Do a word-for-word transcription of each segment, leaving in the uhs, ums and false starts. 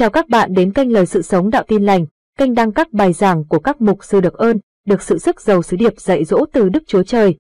Chào các bạn đến kênh Lời Sự Sống Đạo Tin Lành, kênh đăng các bài giảng của các mục sư được ơn, được sự sức giàu sứ điệp dạy dỗ từ Đức Chúa Trời.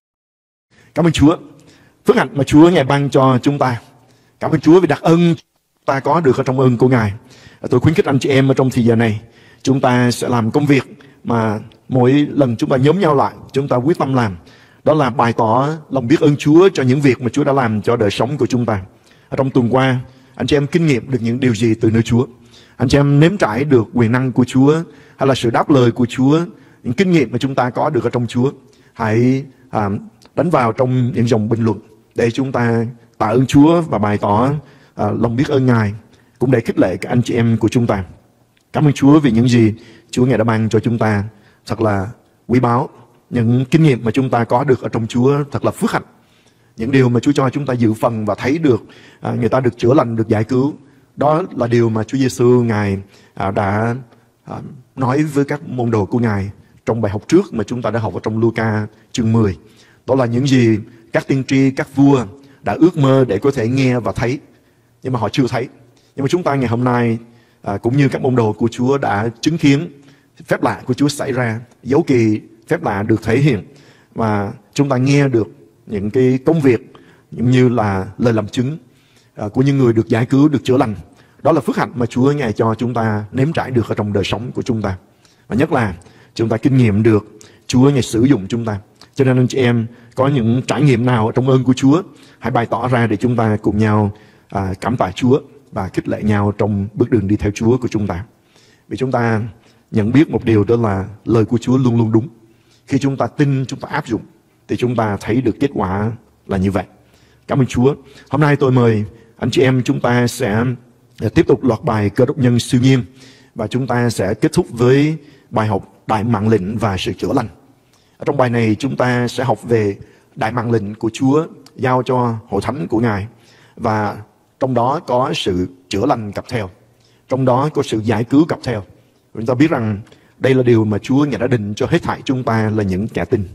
Cảm ơn Chúa, phước hạnh mà Chúa Ngài ban cho chúng ta. Cảm ơn Chúa vì đặc ân ta có được ở trong ơn của Ngài. Tôi khuyến khích anh chị em ở trong thời giờ này, chúng ta sẽ làm công việc mà mỗi lần chúng ta nhóm nhau lại, chúng ta quyết tâm làm. Đó là bày tỏ lòng biết ơn Chúa cho những việc mà Chúa đã làm cho đời sống của chúng ta. Ở trong tuần qua, anh chị em kinh nghiệm được những điều gì từ nơi Chúa? Anh chị em nếm trải được quyền năng của Chúa hay là sự đáp lời của Chúa, những kinh nghiệm mà chúng ta có được ở trong Chúa? Hãy à, đánh vào trong những dòng bình luận để chúng ta tạ ơn Chúa và bày tỏ à, lòng biết ơn Ngài, cũng để khích lệ các anh chị em của chúng ta. Cảm ơn Chúa vì những gì Chúa Ngài đã ban cho chúng ta thật là quý báu. Những kinh nghiệm mà chúng ta có được ở trong Chúa thật là phước hạnh. Những điều mà Chúa cho chúng ta dự phần và thấy được à, người ta được chữa lành, được giải cứu. Đó là điều mà Chúa Giêsu Ngài à, đã à, nói với các môn đồ của Ngài trong bài học trước mà chúng ta đã học ở trong Luca chương mười. Đó là những gì các tiên tri, các vua đã ước mơ để có thể nghe và thấy, nhưng mà họ chưa thấy. Nhưng mà chúng ta ngày hôm nay à, cũng như các môn đồ của Chúa đã chứng kiến phép lạ của Chúa xảy ra, dấu kỳ phép lạ được thể hiện, và chúng ta nghe được những cái công việc như là lời làm chứng à, của những người được giải cứu, được chữa lành. Đó là phước hạnh mà Chúa Ngài cho chúng ta nếm trải được ở trong đời sống của chúng ta. Và nhất là chúng ta kinh nghiệm được Chúa Ngài sử dụng chúng ta. Cho nên anh chị em có những trải nghiệm nào ở trong ơn của Chúa, hãy bày tỏ ra để chúng ta cùng nhau à, cảm tạ Chúa và khích lệ nhau trong bước đường đi theo Chúa của chúng ta. Vì chúng ta nhận biết một điều, đó là lời của Chúa luôn luôn đúng. Khi chúng ta tin, chúng ta áp dụng thì chúng ta thấy được kết quả là như vậy. Cảm ơn Chúa. Hôm nay tôi mời anh chị em chúng ta sẽ tiếp tục loạt bài Cơ Đốc nhân siêu nhiên, và chúng ta sẽ kết thúc với bài học Đại Mạng Lệnh và sự chữa lành. Ở trong bài này chúng ta sẽ học về Đại Mạng Lệnh của Chúa giao cho hội thánh của Ngài, và trong đó có sự chữa lành cặp theo, trong đó có sự giải cứu cặp theo. Chúng ta biết rằng đây là điều mà Chúa Ngài đã định cho hết thảy chúng ta là những kẻ tin.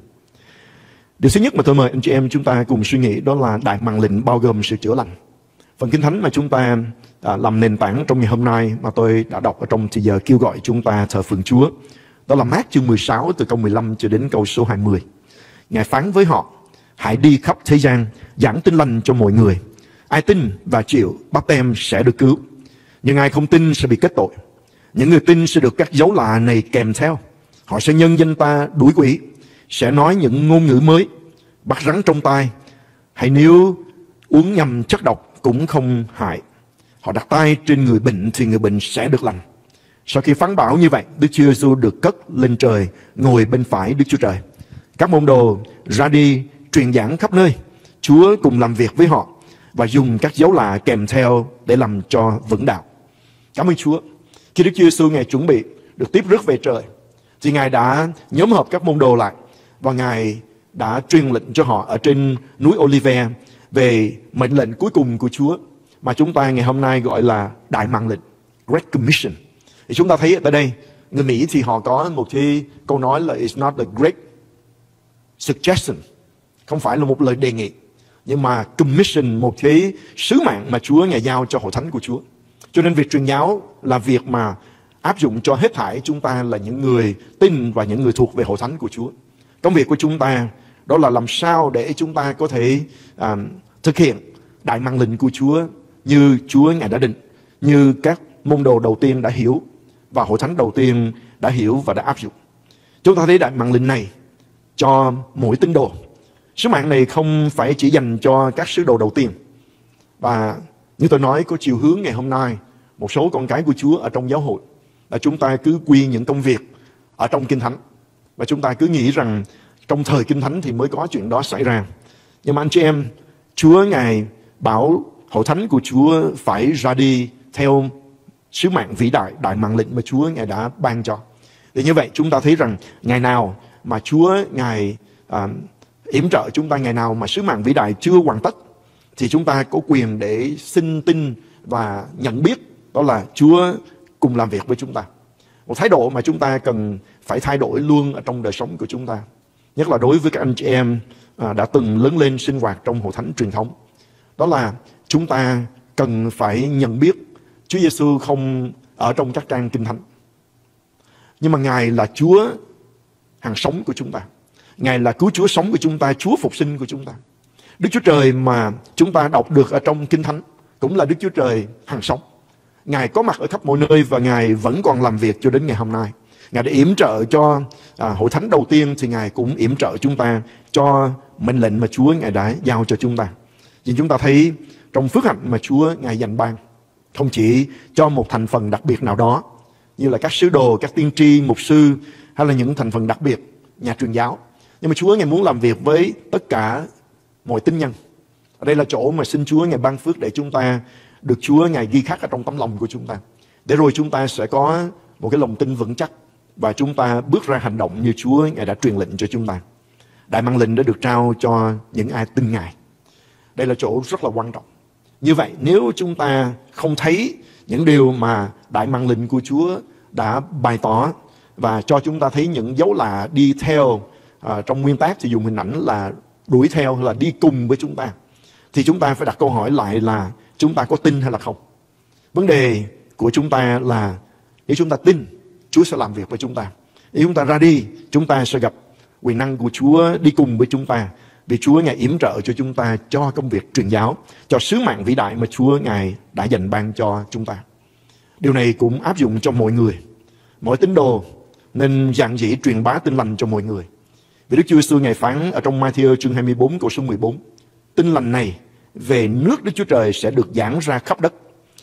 Điều thứ nhất mà tôi mời anh chị em chúng ta cùng suy nghĩ, đó là Đại Mạng Lệnh bao gồm sự chữa lành. Phần Kinh Thánh mà chúng ta à, làm nền tảng trong ngày hôm nay mà tôi đã đọc ở trong thì giờ kêu gọi chúng ta thờ phượng Chúa, đó là Mác chương mười sáu từ câu mười lăm cho đến câu số hai mươi. Ngài phán với họ: hãy đi khắp thế gian giảng tin lành cho mọi người. Ai tin và chịu báp têm sẽ được cứu, nhưng ai không tin sẽ bị kết tội. Những người tin sẽ được các dấu lạ này kèm theo. Họ sẽ nhân danh ta đuổi quỷ, sẽ nói những ngôn ngữ mới, bắt rắn trong tay, hay nếu uống nhầm chất độc cũng không hại. Họ đặt tay trên người bệnh thì người bệnh sẽ được lành. Sau khi phán bảo như vậy, Đức Chúa Giêsu được cất lên trời, ngồi bên phải Đức Chúa Trời. Các môn đồ ra đi truyền giảng khắp nơi. Chúa cùng làm việc với họ và dùng các dấu lạ kèm theo để làm cho vững đạo. Cảm ơn Chúa. Khi Đức Chúa Giêsu Ngài chuẩn bị được tiếp rước về trời, thì Ngài đã nhóm họp các môn đồ lại, và Ngài đã truyền lệnh cho họ ở trên núi Olive về mệnh lệnh cuối cùng của Chúa, mà chúng ta ngày hôm nay gọi là Đại Mạng Lệnh, Great Commission. Thì chúng ta thấy ở đây, người Mỹ thì họ có một cái câu nói là it's not a great suggestion, không phải là một lời đề nghị, nhưng mà commission, một cái sứ mạng mà Chúa Ngài giao cho hội thánh của Chúa. Cho nên việc truyền giáo là việc mà áp dụng cho hết thảy chúng ta là những người tin và những người thuộc về hội thánh của Chúa. Công việc của chúng ta đó là làm sao để chúng ta có thể à, thực hiện Đại Mạng Lệnh của Chúa như Chúa Ngài đã định, như các môn đồ đầu tiên đã hiểu và hội thánh đầu tiên đã hiểu và đã áp dụng. Chúng ta thấy Đại Mạng Lệnh này cho mỗi tín đồ. Sứ mạng này không phải chỉ dành cho các sứ đồ đầu tiên. Và như tôi nói, có chiều hướng ngày hôm nay, một số con cái của Chúa ở trong giáo hội là chúng ta cứ quy những công việc ở trong Kinh Thánh, và chúng ta cứ nghĩ rằng trong thời Kinh Thánh thì mới có chuyện đó xảy ra. Nhưng mà anh chị em, Chúa Ngài bảo hội thánh của Chúa phải ra đi theo sứ mạng vĩ đại, Đại Mạng Lệnh mà Chúa Ngài đã ban cho. Thì như vậy chúng ta thấy rằng ngày nào mà Chúa Ngài à, yểm trợ chúng ta, ngày nào mà sứ mạng vĩ đại chưa hoàn tất, thì chúng ta có quyền để xin tin và nhận biết đó là Chúa cùng làm việc với chúng ta. Một thái độ mà chúng ta cần phải thay đổi luôn ở trong đời sống của chúng ta, nhất là đối với các anh chị em à, đã từng lớn lên sinh hoạt trong hội thánh truyền thống. Đó là chúng ta cần phải nhận biết Chúa Giêsu không ở trong các trang Kinh Thánh. Nhưng mà Ngài là Chúa hàng sống của chúng ta. Ngài là cứu Chúa sống của chúng ta, Chúa phục sinh của chúng ta. Đức Chúa Trời mà chúng ta đọc được ở trong Kinh Thánh cũng là Đức Chúa Trời hàng sống. Ngài có mặt ở khắp mọi nơi và Ngài vẫn còn làm việc cho đến ngày hôm nay. Ngài đã yểm trợ cho à, hội thánh đầu tiên, thì Ngài cũng yểm trợ chúng ta cho mệnh lệnh mà Chúa Ngài đã giao cho chúng ta. Vì chúng ta thấy trong phước hạnh mà Chúa Ngài dành ban, không chỉ cho một thành phần đặc biệt nào đó, như là các sứ đồ, các tiên tri, mục sư, hay là những thành phần đặc biệt, nhà truyền giáo. Nhưng mà Chúa Ngài muốn làm việc với tất cả mọi tín nhân. Ở đây là chỗ mà xin Chúa Ngài ban phước để chúng ta được Chúa Ngài ghi khắc ở trong tấm lòng của chúng ta. Để rồi chúng ta sẽ có một cái lòng tin vững chắc và chúng ta bước ra hành động như Chúa Ngài đã truyền lệnh cho chúng ta. Đại mạng lệnh đã được trao cho những ai tin Ngài. Đây là chỗ rất là quan trọng. Như vậy nếu chúng ta không thấy những điều mà đại mạng lệnh của Chúa đã bày tỏ và cho chúng ta thấy những dấu lạ đi theo, à, trong nguyên tác thì dùng hình ảnh là đuổi theo hay là đi cùng với chúng ta, thì chúng ta phải đặt câu hỏi lại là chúng ta có tin hay là không. Vấn đề của chúng ta là nếu chúng ta tin, Chúa sẽ làm việc với chúng ta. Nếu chúng ta ra đi, chúng ta sẽ gặp quyền năng của Chúa đi cùng với chúng ta. Vì Chúa Ngài yểm trợ cho chúng ta cho công việc truyền giáo, cho sứ mạng vĩ đại mà Chúa Ngài đã dành ban cho chúng ta. Điều này cũng áp dụng cho mọi người. Mỗi tín đồ nên dạn dĩ truyền bá tin lành cho mọi người. Vì Đức Chúa Giêsu Ngài phán ở trong Ma-thi-ơ chương hai mươi bốn câu số mười bốn: tin lành này về nước Đức Chúa Trời sẽ được giảng ra khắp đất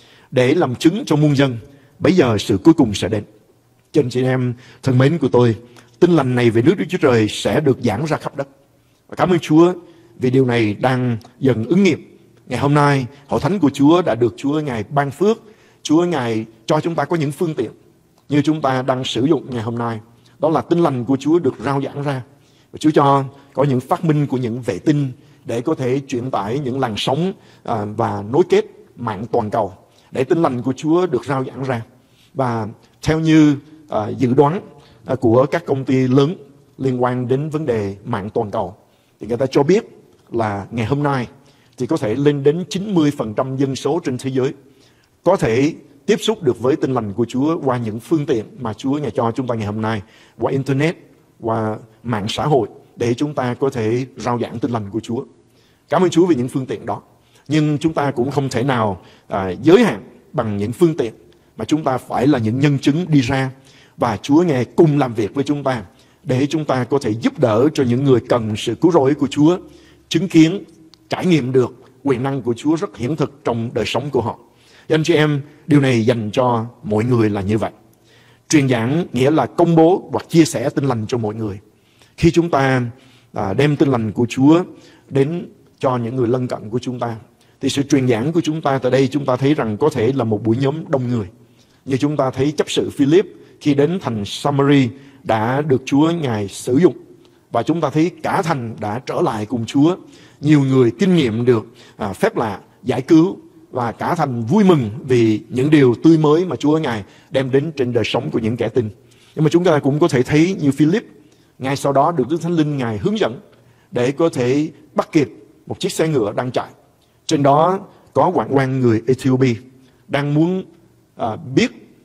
để làm chứng cho muôn dân, bấy giờ sự cuối cùng sẽ đến. Cho anh chị em thân mến của tôi, tin lành này về nước Đức Chúa Trời sẽ được giảng ra khắp đất. Và cảm ơn Chúa vì điều này đang dần ứng nghiệm. Ngày hôm nay hội thánh của Chúa đã được Chúa Ngài ban phước. Chúa Ngài cho chúng ta có những phương tiện như chúng ta đang sử dụng ngày hôm nay. Đó là tin lành của Chúa được rao giảng ra. Và Chúa cho có những phát minh của những vệ tinh để có thể truyền tải những làn sóng à, và nối kết mạng toàn cầu, để tin lành của Chúa được rao giảng ra. Và theo như à, dự đoán à, của các công ty lớn liên quan đến vấn đề mạng toàn cầu, thì người ta cho biết là ngày hôm nay thì có thể lên đến chín mươi phần trăm dân số trên thế giới có thể tiếp xúc được với tin lành của Chúa qua những phương tiện mà Chúa Ngài cho chúng ta ngày hôm nay, qua Internet, qua mạng xã hội, để chúng ta có thể rao giảng tin lành của Chúa. Cảm ơn Chúa vì những phương tiện đó. Nhưng chúng ta cũng không thể nào à, giới hạn bằng những phương tiện, mà chúng ta phải là những nhân chứng đi ra, và Chúa Ngài cùng làm việc với chúng ta để chúng ta có thể giúp đỡ cho những người cần sự cứu rỗi của Chúa, chứng kiến, trải nghiệm được quyền năng của Chúa rất hiển thực trong đời sống của họ. Anh chị em, điều này dành cho mọi người là như vậy. Truyền giảng nghĩa là công bố hoặc chia sẻ tin lành cho mọi người. Khi chúng ta à, đem tin lành của Chúa đến cho những người lân cận của chúng ta, thì sự truyền giảng của chúng ta tại đây chúng ta thấy rằng có thể là một buổi nhóm đông người. Như chúng ta thấy chấp sự Philip khi đến thành Samari đã được Chúa Ngài sử dụng, và chúng ta thấy cả thành đã trở lại cùng Chúa. Nhiều người kinh nghiệm được à, phép lạ, giải cứu, và cả thành vui mừng vì những điều tươi mới mà Chúa Ngài đem đến trên đời sống của những kẻ tin. Nhưng mà chúng ta cũng có thể thấy như Philip, ngay sau đó được Đức Thánh Linh Ngài hướng dẫn để có thể bắt kịp một chiếc xe ngựa đang chạy. Trên đó có hoạn quan người Ethiopia đang muốn à, biết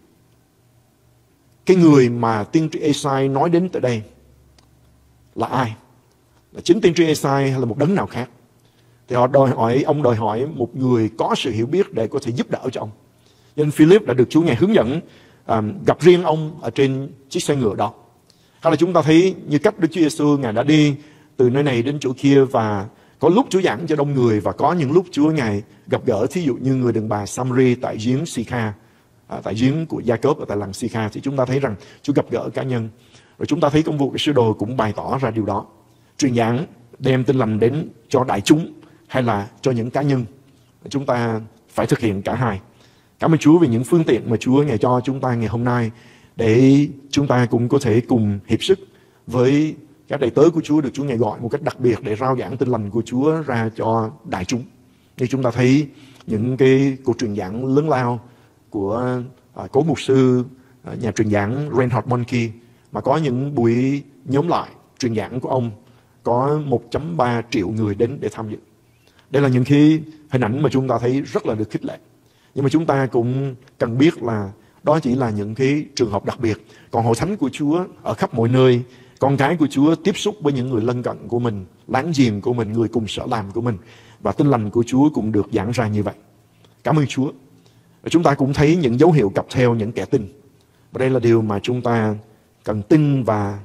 cái người mà tiên tri Ê-sai nói đến tại đây là ai, là chính tiên tri Ê-sai hay là một đấng nào khác. Thì họ đòi hỏi, ông đòi hỏi một người có sự hiểu biết để có thể giúp đỡ cho ông. Nên Philip đã được Chúa Ngài hướng dẫn à, gặp riêng ông ở trên chiếc xe ngựa đó. Hay là chúng ta thấy như cách Đức Chúa Giêsu Ngài đã đi từ nơi này đến chỗ kia, và có lúc Chúa giảng cho đông người, và có những lúc Chúa Ngài gặp gỡ, thí dụ như người đàn bà Samari tại giếng Sikha, à, tại giếng của Gia-cốp ở tại làng Sikha, thì chúng ta thấy rằng Chúa gặp gỡ cá nhân. Rồi chúng ta thấy công vụ của sứ đồ cũng bày tỏ ra điều đó. Truyền giảng đem tin lành đến cho đại chúng hay là cho những cá nhân, chúng ta phải thực hiện cả hai. Cảm ơn Chúa vì những phương tiện mà Chúa Ngài cho chúng ta ngày hôm nay, để chúng ta cũng có thể cùng hiệp sức với các đầy tớ của Chúa được Chúa Ngài gọi một cách đặc biệt để rao giảng tin lành của Chúa ra cho đại chúng. Như chúng ta thấy những cái cuộc truyền giảng lớn lao của à, cố mục sư à, nhà truyền giảng Reinhard Bonnke, mà có những buổi nhóm lại truyền giảng của ông có một phẩy ba triệu người đến để tham dự. Đây là những cái hình ảnh mà chúng ta thấy rất là được khích lệ. Nhưng mà chúng ta cũng cần biết là Đó chỉ là những cái trường hợp đặc biệt. Còn hội thánh của Chúa ở khắp mọi nơi, con cái của Chúa tiếp xúc với những người lân cận của mình, láng giềng của mình, người cùng sở làm của mình. Và tin lành của Chúa cũng được giảng ra như vậy. Cảm ơn Chúa. Và chúng ta cũng thấy những dấu hiệu cặp theo những kẻ tin. Và đây là điều mà chúng ta cần tin và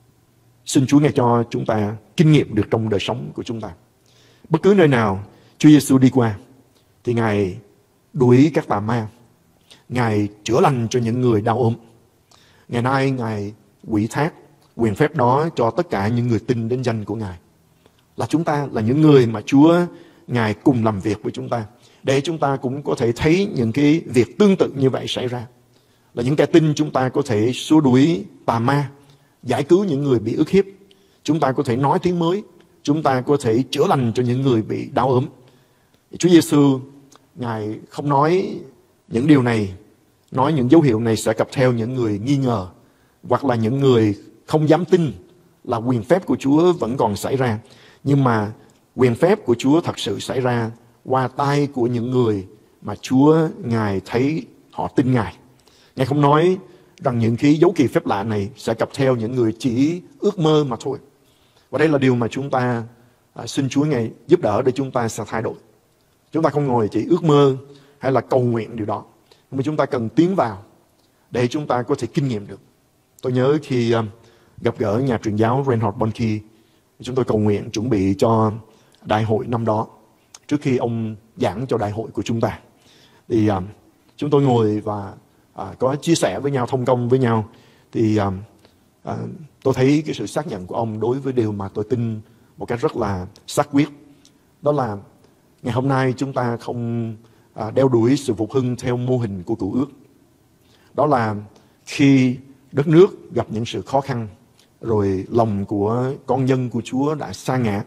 xin Chúa nghe cho chúng ta kinh nghiệm được trong đời sống của chúng ta. Bất cứ nơi nào Chúa Giêsu đi qua thì Ngài đuổi các tà ma, Ngài chữa lành cho những người đau ốm. Ngày nay Ngài ủy thác quyền phép đó cho tất cả những người tin đến danh của Ngài. Là chúng ta là những người mà Chúa Ngài cùng làm việc với chúng ta, để chúng ta cũng có thể thấy những cái việc tương tự như vậy xảy ra. Là những kẻ tin chúng ta có thể xua đuổi tà ma, giải cứu những người bị ức hiếp. Chúng ta có thể nói tiếng mới, chúng ta có thể chữa lành cho những người bị đau ốm. Chúa Giêsu Ngài không nói những điều này, nói những dấu hiệu này sẽ cặp theo những người nghi ngờ, hoặc là những người không dám tin là quyền phép của Chúa vẫn còn xảy ra. Nhưng mà quyền phép của Chúa thật sự xảy ra qua tay của những người mà Chúa Ngài thấy họ tin Ngài. Ngài không nói rằng những cái dấu kỳ phép lạ này sẽ cặp theo những người chỉ ước mơ mà thôi. Và đây là điều mà chúng ta à, xin Chúa Ngài giúp đỡ để chúng ta sẽ thay đổi. Chúng ta không ngồi chỉ ước mơ hay là cầu nguyện điều đó, nhưng mà chúng ta cần tiến vào để chúng ta có thể kinh nghiệm được. Tôi nhớ khi um, gặp gỡ nhà truyền giáo Reinhard Bonnke, chúng tôi cầu nguyện chuẩn bị cho đại hội năm đó. Trước khi ông giảng cho đại hội của chúng ta, thì um, chúng tôi ngồi và uh, có chia sẻ với nhau, thông công với nhau. Thì um, uh, tôi thấy cái sự xác nhận của ông đối với điều mà tôi tin một cách rất là xác quyết. Đó là ngày hôm nay chúng ta không à, đeo đuổi sự phục hưng theo mô hình của cựu ước. Đó là khi đất nước gặp những sự khó khăn, rồi lòng của con nhân của Chúa đã sa ngã,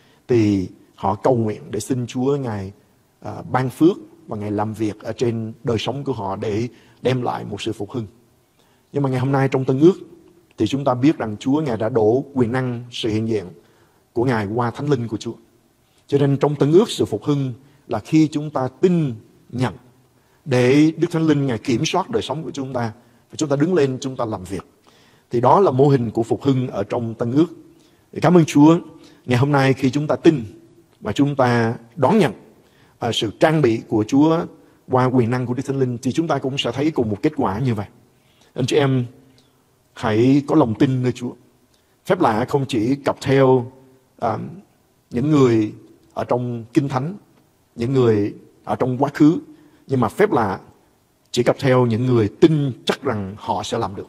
thì họ cầu nguyện để xin Chúa Ngài à, ban phước và Ngài làm việc ở trên đời sống của họ để đem lại một sự phục hưng. Nhưng mà ngày hôm nay trong Tân Ước thì chúng ta biết rằng Chúa Ngài đã đổ quyền năng sự hiện diện của Ngài qua Thánh Linh của Chúa. Cho nên trong Tân Ước, sự phục hưng là khi chúng ta tin nhận để Đức Thánh Linh Ngài kiểm soát đời sống của chúng ta, và chúng ta đứng lên, chúng ta làm việc. Thì đó là mô hình của phục hưng ở trong Tân Ước. Thì cảm ơn Chúa, ngày hôm nay khi chúng ta tin và chúng ta đón nhận à, sự trang bị của Chúa qua quyền năng của Đức Thánh Linh, thì chúng ta cũng sẽ thấy cùng một kết quả như vậy. Anh chị em hãy có lòng tin nơi Chúa. Phép lạ không chỉ cặp theo à, những người ở trong Kinh Thánh, những người ở trong quá khứ, nhưng mà phép lạ chỉ cặp theo những người tin chắc rằng họ sẽ làm được.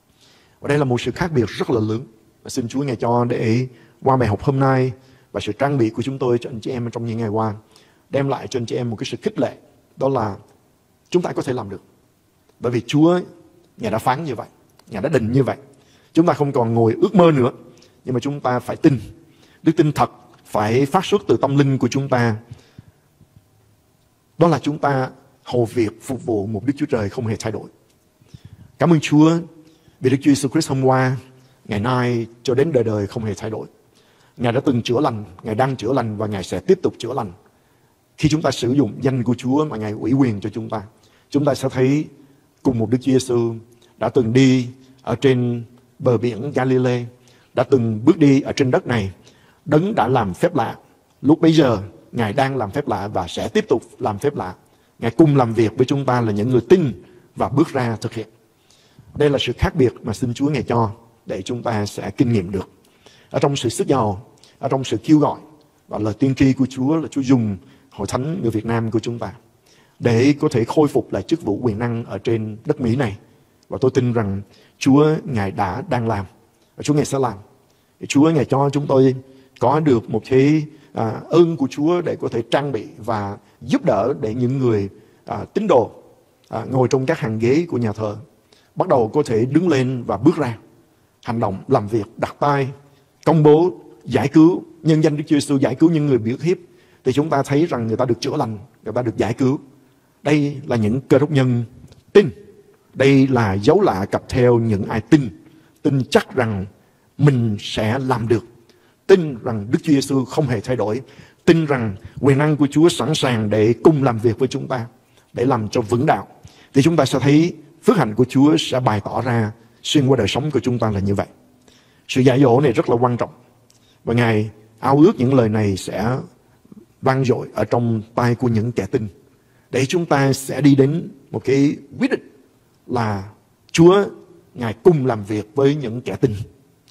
Và đây là một sự khác biệt rất là lớn. Và xin Chúa Ngài cho để qua bài học hôm nay và sự trang bị của chúng tôi cho anh chị em trong những ngày qua, đem lại cho anh chị em một cái sự khích lệ. Đó là chúng ta có thể làm được. Bởi vì Chúa Ngài đã phán như vậy, Ngài đã định như vậy. Chúng ta không còn ngồi ước mơ nữa, nhưng mà chúng ta phải tin. Đức tin thật phải phát xuất từ tâm linh của chúng ta. Đó là chúng ta hầu việc phục vụ một Đức Chúa Trời không hề thay đổi. Cảm ơn Chúa vì Đức Chúa Jesus Christ hôm qua, ngày nay cho đến đời đời không hề thay đổi. Ngài đã từng chữa lành, Ngài đang chữa lành và Ngài sẽ tiếp tục chữa lành. Khi chúng ta sử dụng danh của Chúa mà Ngài ủy quyền cho chúng ta, chúng ta sẽ thấy cùng một Đức Chúa Giêsu đã từng đi ở trên bờ biển Galilee, đã từng bước đi ở trên đất này. Đấng đã làm phép lạ. Lúc bấy giờ Ngài đang làm phép lạ và sẽ tiếp tục làm phép lạ. Ngài cùng làm việc với chúng ta là những người tin và bước ra thực hiện. Đây là sự khác biệt mà xin Chúa Ngài cho để chúng ta sẽ kinh nghiệm được. Ở trong sự sức giàu, ở trong sự kêu gọi và lời tiên tri của Chúa là Chúa dùng Hội Thánh người Việt Nam của chúng ta để có thể khôi phục lại chức vụ quyền năng ở trên đất Mỹ này. Và tôi tin rằng Chúa Ngài đã đang làm và Chúa Ngài sẽ làm. Chúa Ngài cho chúng tôi có được một cái à, ơn của Chúa để có thể trang bị và giúp đỡ để những người à, tín đồ à, ngồi trong các hàng ghế của nhà thờ bắt đầu có thể đứng lên và bước ra hành động, làm việc, đặt tay, công bố, giải cứu nhân danh Đức Chúa Giêsu, giải cứu những người bị ức hiếp. Thì chúng ta thấy rằng người ta được chữa lành, người ta được giải cứu. Đây là những cơ đốc nhân tin. Đây là dấu lạ cặp theo những ai tin, tin chắc rằng mình sẽ làm được, tin rằng Đức Chúa Giêsu không hề thay đổi, tin rằng quyền năng của Chúa sẵn sàng để cùng làm việc với chúng ta để làm cho vững đạo. Thì chúng ta sẽ thấy phước hạnh của Chúa sẽ bày tỏ ra xuyên qua đời sống của chúng ta là như vậy. Sự dạy dỗ này rất là quan trọng. Và Ngài ao ước những lời này sẽ vang dội ở trong tai của những kẻ tin, để chúng ta sẽ đi đến một cái quyết định là Chúa Ngài cùng làm việc với những kẻ tin.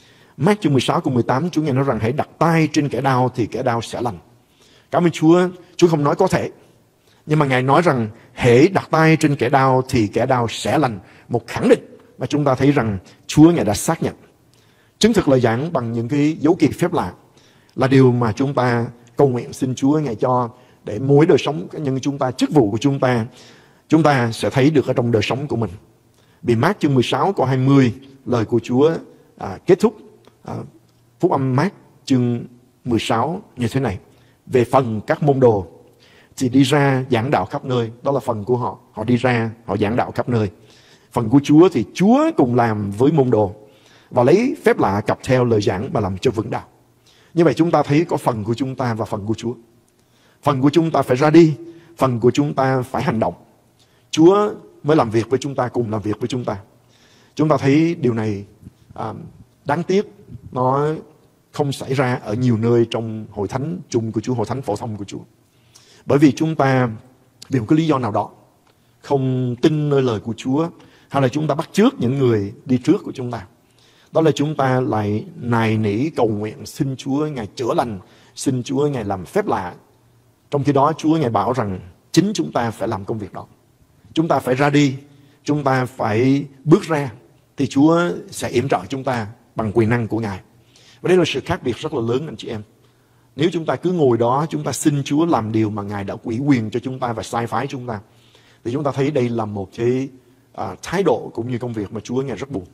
Mác chương mười sáu câu mười tám, Chúa Ngài nói rằng hãy đặt tay trên kẻ đau thì kẻ đau sẽ lành. Cảm ơn Chúa, Chúa không nói có thể, nhưng mà Ngài nói rằng hãy đặt tay trên kẻ đau thì kẻ đau sẽ lành. Một khẳng định mà chúng ta thấy rằng Chúa Ngài đã xác nhận. Chứng thực lời giảng bằng những cái dấu kỳ phép lạ là điều mà chúng ta cầu nguyện xin Chúa Ngài cho, để mỗi đời sống cá nhân chúng ta, chức vụ của chúng ta, chúng ta sẽ thấy được ở trong đời sống của mình. Vì Mác chương mười sáu câu hai mươi, lời của Chúa à, kết thúc à, phúc âm Mác chương mười sáu như thế này: về phần các môn đồ thì đi ra giảng đạo khắp nơi. Đó là phần của họ, họ đi ra họ giảng đạo khắp nơi. Phần của Chúa thì Chúa cùng làm với môn đồ và lấy phép lạ cặp theo lời giảng mà làm cho vững đạo. Như vậy chúng ta thấy có phần của chúng ta và phần của Chúa. Phần của chúng ta phải ra đi, phần của chúng ta phải hành động. Chúa mới làm việc với chúng ta, cùng làm việc với chúng ta. Chúng ta thấy điều này à, đáng tiếc nó không xảy ra ở nhiều nơi trong hội thánh chung của Chúa, hội thánh phổ thông của Chúa. Bởi vì chúng ta vì một cái lý do nào đó không tin nơi lời của Chúa, hay là chúng ta bắt chước những người đi trước của chúng ta. Đó là chúng ta lại nài nỉ cầu nguyện xin Chúa Ngài chữa lành, xin Chúa Ngài làm phép lạ. Trong khi đó Chúa Ngài bảo rằng chính chúng ta phải làm công việc đó. Chúng ta phải ra đi, chúng ta phải bước ra, thì Chúa sẽ yểm trợ chúng ta bằng quyền năng của Ngài. Và đây là sự khác biệt rất là lớn anh chị em. Nếu chúng ta cứ ngồi đó, chúng ta xin Chúa làm điều mà Ngài đã ủy quyền cho chúng ta và sai phái chúng ta, thì chúng ta thấy đây là một cái à, thái độ cũng như công việc mà Chúa Ngài rất buồn.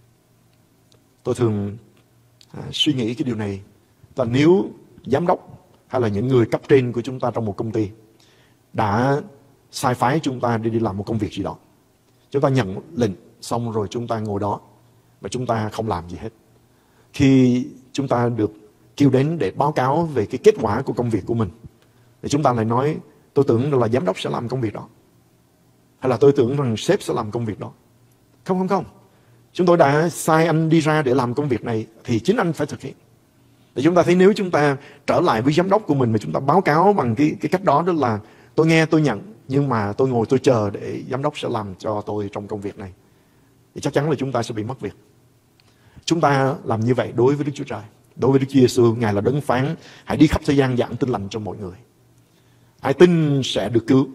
Tôi thường à, suy nghĩ cái điều này là nếu giám đốc hay là những người cấp trên của chúng ta trong một công ty đã sai phái chúng ta đi đi làm một công việc gì đó, chúng ta nhận lệnh xong rồi chúng ta ngồi đó và chúng ta không làm gì hết. Khi chúng ta được kêu đến để báo cáo về cái kết quả của công việc của mình, thì chúng ta lại nói tôi tưởng là giám đốc sẽ làm công việc đó, hay là tôi tưởng rằng sếp sẽ làm công việc đó. Không không không, chúng tôi đã sai anh đi ra để làm công việc này thì chính anh phải thực hiện. Thì chúng ta thấy nếu chúng ta trở lại với giám đốc của mình mà chúng ta báo cáo bằng cái, cái cách đó, đó là tôi nghe tôi nhận, nhưng mà tôi ngồi tôi chờ để giám đốc sẽ làm cho tôi trong công việc này, thì chắc chắn là chúng ta sẽ bị mất việc. Chúng ta làm như vậy đối với Đức Chúa Trời, đối với Đức Chúa Giêsu. Ngài là đấng phán hãy đi khắp thế gian giảng tin lành cho mọi người. Ai tin sẽ được cứu,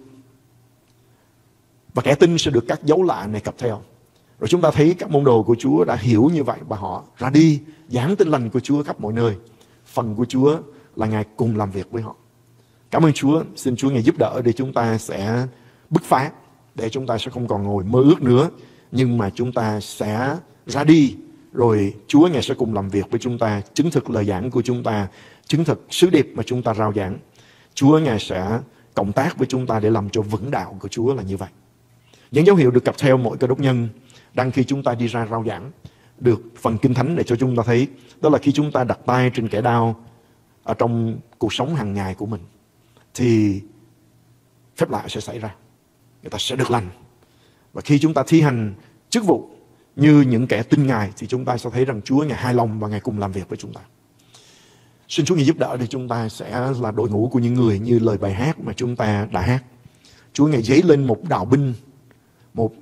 và kẻ tin sẽ được các dấu lạ này cặp theo. Rồi chúng ta thấy các môn đồ của Chúa đã hiểu như vậy và họ ra đi giảng tin lành của Chúa khắp mọi nơi. Phần của Chúa là Ngài cùng làm việc với họ. Cảm ơn Chúa, xin Chúa Ngài giúp đỡ để chúng ta sẽ bứt phá, để chúng ta sẽ không còn ngồi mơ ước nữa, nhưng mà chúng ta sẽ ra đi, rồi Chúa Ngài sẽ cùng làm việc với chúng ta, chứng thực lời giảng của chúng ta, chứng thực sứ điệp mà chúng ta rao giảng. Chúa Ngài sẽ cộng tác với chúng ta để làm cho vững đạo của Chúa là như vậy. Những dấu hiệu được cặp theo mỗi cơ đốc nhân đang khi chúng ta đi ra rao giảng, được phần Kinh Thánh để cho chúng ta thấy, đó là khi chúng ta đặt tay trên kẻ đau ở trong cuộc sống hàng ngày của mình, thì phép lạ sẽ xảy ra, người ta sẽ được lành. Và khi chúng ta thi hành chức vụ như những kẻ tin Ngài, thì chúng ta sẽ thấy rằng Chúa Ngài hài lòng và Ngài cùng làm việc với chúng ta. Xin Chúa Ngài giúp đỡ để chúng ta sẽ là đội ngũ của những người như lời bài hát mà chúng ta đã hát. Chúa Ngài dấy lên một đạo binh, một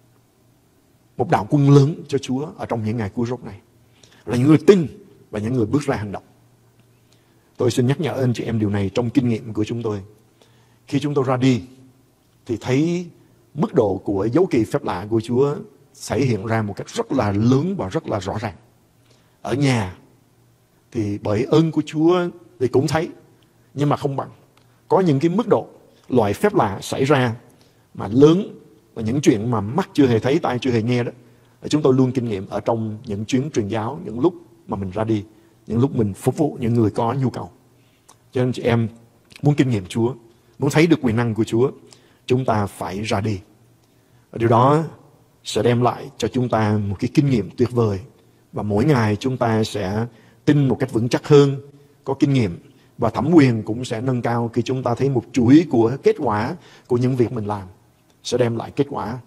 một đạo quân lớn cho Chúa ở trong những ngày cuối rốt này, là những người tin và những người bước ra hành động. Tôi xin nhắc nhở anh chị em điều này trong kinh nghiệm của chúng tôi. Khi chúng tôi ra đi thì thấy mức độ của dấu kỳ phép lạ của Chúa thể hiện ra một cách rất là lớn và rất là rõ ràng. Ở nhà thì bởi ơn của Chúa thì cũng thấy, nhưng mà không bằng. Có những cái mức độ loại phép lạ xảy ra mà lớn, và những chuyện mà mắt chưa hề thấy, tai chưa hề nghe đó, chúng tôi luôn kinh nghiệm ở trong những chuyến truyền giáo, những lúc mà mình ra đi, những lúc mình phục vụ những người có nhu cầu. Cho nên chị em muốn kinh nghiệm Chúa, muốn thấy được quyền năng của Chúa, chúng ta phải ra đi. Và điều đó sẽ đem lại cho chúng ta một cái kinh nghiệm tuyệt vời. Và mỗi ngày chúng ta sẽ tin một cách vững chắc hơn, có kinh nghiệm, và thẩm quyền cũng sẽ nâng cao khi chúng ta thấy một chuỗi của kết quả của những việc mình làm sẽ đem lại kết quả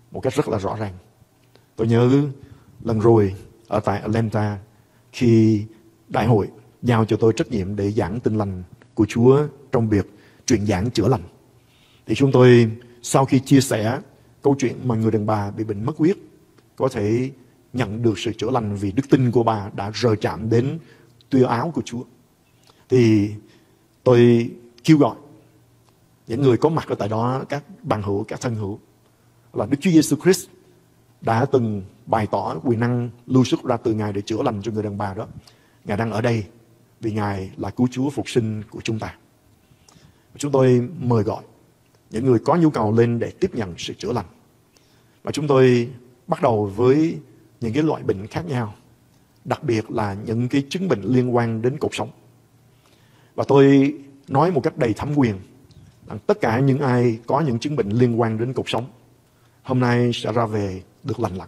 một cách rất là rõ ràng. Tôi nhớ lần rồi ở tại Atlanta, khi đại hội giao cho tôi trách nhiệm để giảng tin lành của Chúa trong việc truyền giảng chữa lành, thì chúng tôi sau khi chia sẻ câu chuyện mà người đàn bà bị bệnh mất huyết có thể nhận được sự chữa lành vì đức tin của bà đã rờ chạm đến tuyên áo của Chúa, thì tôi kêu gọi những người có mặt ở tại đó, các bằng hữu, các thân hữu, là Đức Chúa Giêsu Christ đã từng bày tỏ quyền năng lưu xuất ra từ Ngài để chữa lành cho người đàn bà đó. Ngài đang ở đây vì Ngài là cứu Chúa phục sinh của chúng ta. Chúng tôi mời gọi những người có nhu cầu lên để tiếp nhận sự chữa lành. Và chúng tôi bắt đầu với những cái loại bệnh khác nhau, đặc biệt là những cái chứng bệnh liên quan đến cột sống. Và tôi nói một cách đầy thẩm quyền rằng tất cả những ai có những chứng bệnh liên quan đến cột sống hôm nay sẽ ra về được lành lặn.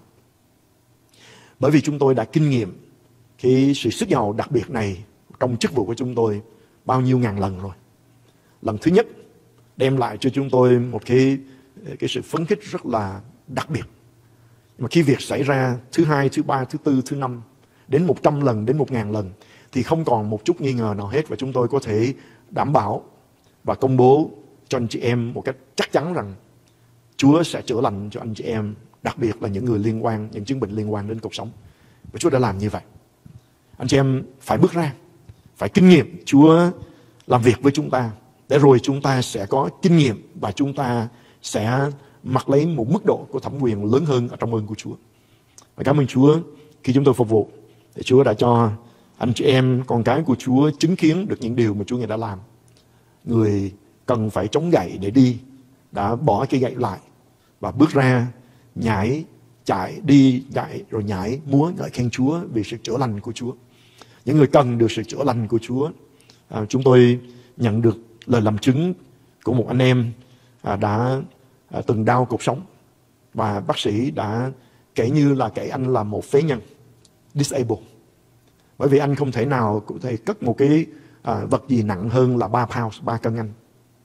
Bởi vì chúng tôi đã kinh nghiệm cái sự sức giàu đặc biệt này trong chức vụ của chúng tôi bao nhiêu ngàn lần rồi. Lần thứ nhất đem lại cho chúng tôi một cái, cái sự phấn khích rất là đặc biệt. Mà khi việc xảy ra thứ hai, thứ ba, thứ tư, thứ năm, đến một trăm lần, đến một ngàn lần, thì không còn một chút nghi ngờ nào hết. Và chúng tôi có thể đảm bảo và công bố cho anh chị em một cách chắc chắn rằng Chúa sẽ chữa lành cho anh chị em, đặc biệt là những người liên quan, những chứng bệnh liên quan đến cột sống. Và Chúa đã làm như vậy. Anh chị em phải bước ra, phải kinh nghiệm Chúa làm việc với chúng ta, để rồi chúng ta sẽ có kinh nghiệm và chúng ta sẽ mặc lấy một mức độ của thẩm quyền lớn hơn ở trong ơn của Chúa. Và cảm ơn Chúa khi chúng tôi phục vụ, thì Chúa đã cho anh chị em, con cái của Chúa chứng kiến được những điều mà Chúa Ngài đã làm. Người cần phải chống gậy để đi đã bỏ cái gậy lại và bước ra nhảy, chạy, đi, chạy rồi nhảy, múa ngợi khen Chúa vì sự chữa lành của Chúa. Những người cần được sự chữa lành của Chúa, à, chúng tôi nhận được lời làm chứng của một anh em à, đã à, từng đau cột sống, và bác sĩ đã kể như là kể anh là một phế nhân, disabled, bởi vì anh không thể nào có thể cất một cái à, vật gì nặng hơn là ba pounds, ba cân anh,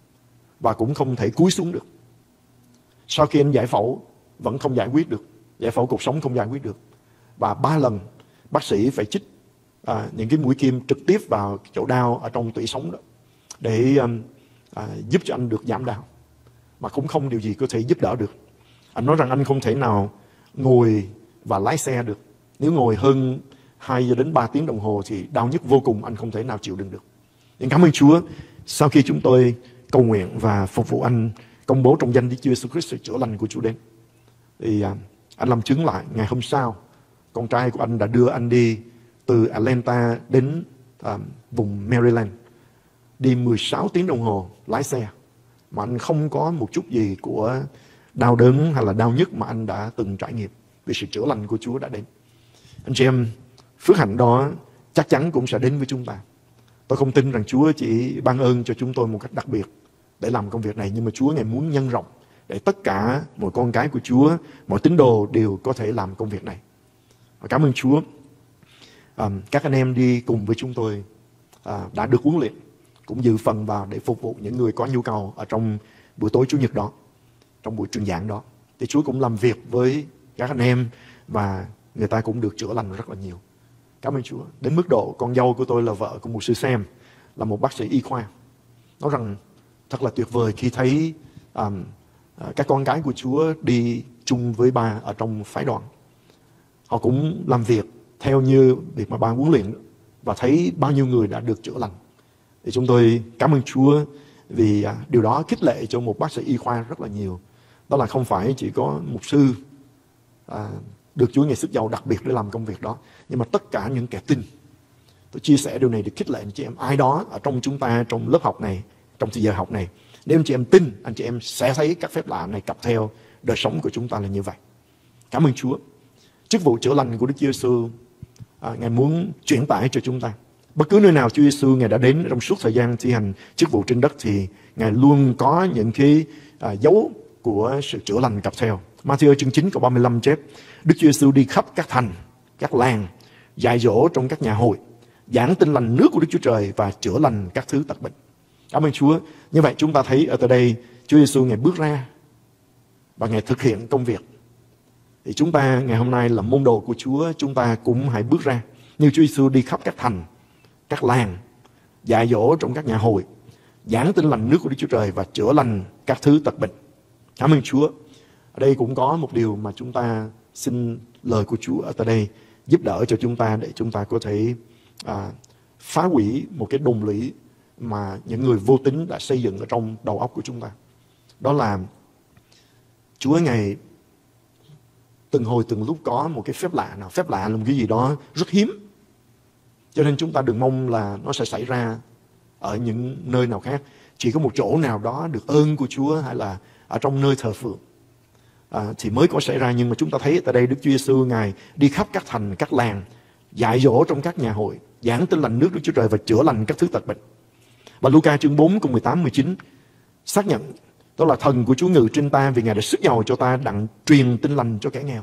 và cũng không thể cúi xuống được. Sau khi anh giải phẫu vẫn không giải quyết được, giải phẫu cột sống không giải quyết được, và ba lần bác sĩ phải chích à, những cái mũi kim trực tiếp vào chỗ đau ở trong tủy sống đó để um, à, giúp cho anh được giảm đau, mà cũng không điều gì có thể giúp đỡ được. Anh nói rằng anh không thể nào ngồi và lái xe được. Nếu ngồi hơn hai đến ba tiếng đồng hồ thì đau nhức vô cùng, anh không thể nào chịu đựng được. Nhưng cảm ơn Chúa, sau khi chúng tôi cầu nguyện và phục vụ anh, công bố trong danh Đức Chúa Jesus Christ sự chữa lành của Chúa đến, thì à, anh làm chứng lại ngày hôm sau, con trai của anh đã đưa anh đi từ Atlanta đến à, vùng Maryland, đi mười sáu tiếng đồng hồ lái xe, mà anh không có một chút gì của đau đớn hay là đau nhức mà anh đã từng trải nghiệm, vì sự chữa lành của Chúa đã đến. Anh chị em, phước hạnh đó chắc chắn cũng sẽ đến với chúng ta. Tôi không tin rằng Chúa chỉ ban ơn cho chúng tôi một cách đặc biệt để làm công việc này, nhưng mà Chúa Ngài muốn nhân rộng để tất cả mọi con cái của Chúa, mọi tín đồ đều có thể làm công việc này. Và cảm ơn Chúa, à, các anh em đi cùng với chúng tôi à, đã được huấn luyện, cũng dự phần vào để phục vụ những người có nhu cầu ở trong buổi tối Chủ nhật đó, trong buổi truyền giảng đó. Thì Chúa cũng làm việc với các anh em và người ta cũng được chữa lành rất là nhiều. Cảm ơn Chúa. Đến mức độ con dâu của tôi là vợ của mục sư Sam, là một bác sĩ y khoa, nói rằng thật là tuyệt vời khi thấy um, uh, các con gái của Chúa đi chung với ba ở trong phái đoàn. Họ cũng làm việc theo như việc mà ba huấn luyện, và thấy bao nhiêu người đã được chữa lành. Thì chúng tôi cảm ơn Chúa vì uh, điều đó khích lệ cho một bác sĩ y khoa rất là nhiều. Đó là không phải chỉ có mục sư uh, được Chúa Ngài sức giàu đặc biệt để làm công việc đó, nhưng mà tất cả những kẻ tin. Tôi chia sẻ điều này để khích lệ anh chị em, ai đó ở trong chúng ta, trong lớp học này, trong giờ học này, nếu anh chị em tin, anh chị em sẽ thấy các phép lạ này cặp theo đời sống của chúng ta là như vậy. Cảm ơn Chúa. Chức vụ chữa lành của Đức Chúa Giêsu, à, Ngài muốn chuyển tải cho chúng ta. Bất cứ nơi nào Chúa Giêsu Ngài đã đến trong suốt thời gian thi hành chức vụ trên đất, thì Ngài luôn có những cái à, dấu của sự chữa lành cặp theo. Matthew chương chín câu ba mươi lăm chép: Đức Chúa Giêsu đi khắp các thành, các làng, dạy dỗ trong các nhà hội, giảng tin lành nước của Đức Chúa Trời và chữa lành các thứ tật bệnh. Cảm ơn Chúa. Như vậy chúng ta thấy ở tại đây Chúa Giêsu Ngài bước ra và Ngài thực hiện công việc Thì chúng ta ngày hôm nay là môn đồ của Chúa, chúng ta cũng hãy bước ra như Chúa Giêsu đi khắp các thành, các làng, dạy dỗ trong các nhà hội, giảng tin lành nước của Đức Chúa Trời và chữa lành các thứ tật bệnh. Cảm ơn Chúa. Ở đây cũng có một điều mà chúng ta xin lời của Chúa ở tại đây giúp đỡ cho chúng ta để chúng ta có thể à, phá hủy một cái đồn lũy mà những người vô tín đã xây dựng ở trong đầu óc của chúng ta. Đó là Chúa Ngài từng hồi từng lúc có một cái phép lạ nào. Phép lạ là một cái gì đó rất hiếm, cho nên chúng ta đừng mong là nó sẽ xảy ra ở những nơi nào khác. Chỉ có một chỗ nào đó được ơn của Chúa hay là ở trong nơi thờ phượng à, thì mới có xảy ra. Nhưng mà chúng ta thấy tại đây Đức Chúa Giêsu Ngài đi khắp các thành, các làng, dạy dỗ trong các nhà hội, giảng tin lành nước Đức Chúa Trời và chữa lành các thứ tật bệnh. Và Luca chương bốn câu mười tám mười chín xác nhận đó là thần của Chúa ngự trên ta, vì Ngài đã sức giàu cho ta đặng truyền tin lành cho kẻ nghèo.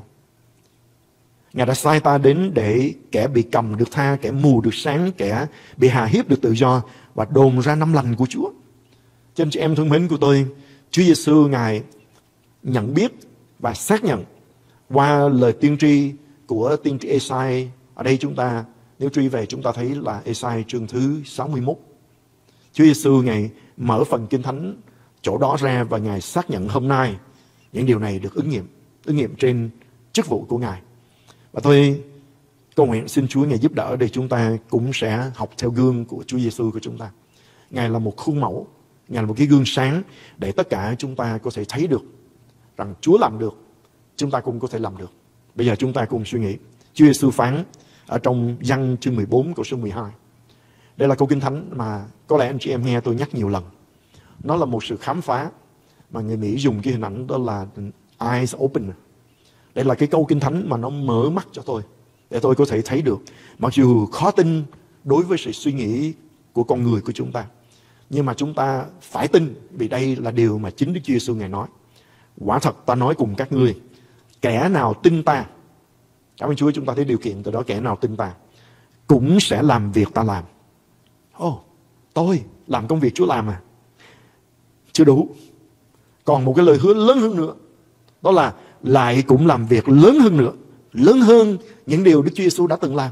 Ngài đã sai ta đến để kẻ bị cầm được tha, kẻ mù được sáng, kẻ bị hà hiếp được tự do, và đồn ra năm lành của Chúa. Cho anh chị em thân mến của tôi, Chúa Giêsu Ngài nhận biết và xác nhận qua lời tiên tri của tiên tri Ê-sai. Ở đây chúng ta nếu truy về chúng ta thấy là Ê-sai chương thứ sáu mươi mốt. Chúa Giêsu Ngài mở phần Kinh Thánh chỗ đó ra và Ngài xác nhận hôm nay những điều này được ứng nghiệm, ứng nghiệm trên chức vụ của Ngài. Và tôi cầu nguyện xin Chúa Ngài giúp đỡ để chúng ta cũng sẽ học theo gương của Chúa Giêsu của chúng ta. Ngài là một khuôn mẫu, Ngài là một cái gương sáng để tất cả chúng ta có thể thấy được rằng Chúa làm được, chúng ta cũng có thể làm được. Bây giờ chúng ta cùng suy nghĩ. Chúa Giêsu phán ở trong Giăng chương mười bốn câu số mười hai. Đây là câu Kinh Thánh mà có lẽ anh chị em nghe tôi nhắc nhiều lần. Nó là một sự khám phá mà người Mỹ dùng cái hình ảnh đó là eyes open. Đây là cái câu Kinh Thánh mà nó mở mắt cho tôi để tôi có thể thấy được. Mặc dù khó tin đối với sự suy nghĩ của con người của chúng ta, nhưng mà chúng ta phải tin, vì đây là điều mà chính Đức Chúa Giêsu Ngài nói. Quả thật ta nói cùng các ngươi, kẻ nào tin ta, cảm ơn Chúa, chúng ta thấy điều kiện từ đó, kẻ nào tin ta cũng sẽ làm việc ta làm. Ồ, oh, tôi làm công việc Chúa làm à? Chưa đủ. Còn một cái lời hứa lớn hơn nữa, đó là lại cũng làm việc lớn hơn nữa, lớn hơn những điều Đức Chúa Giêsu đã từng làm.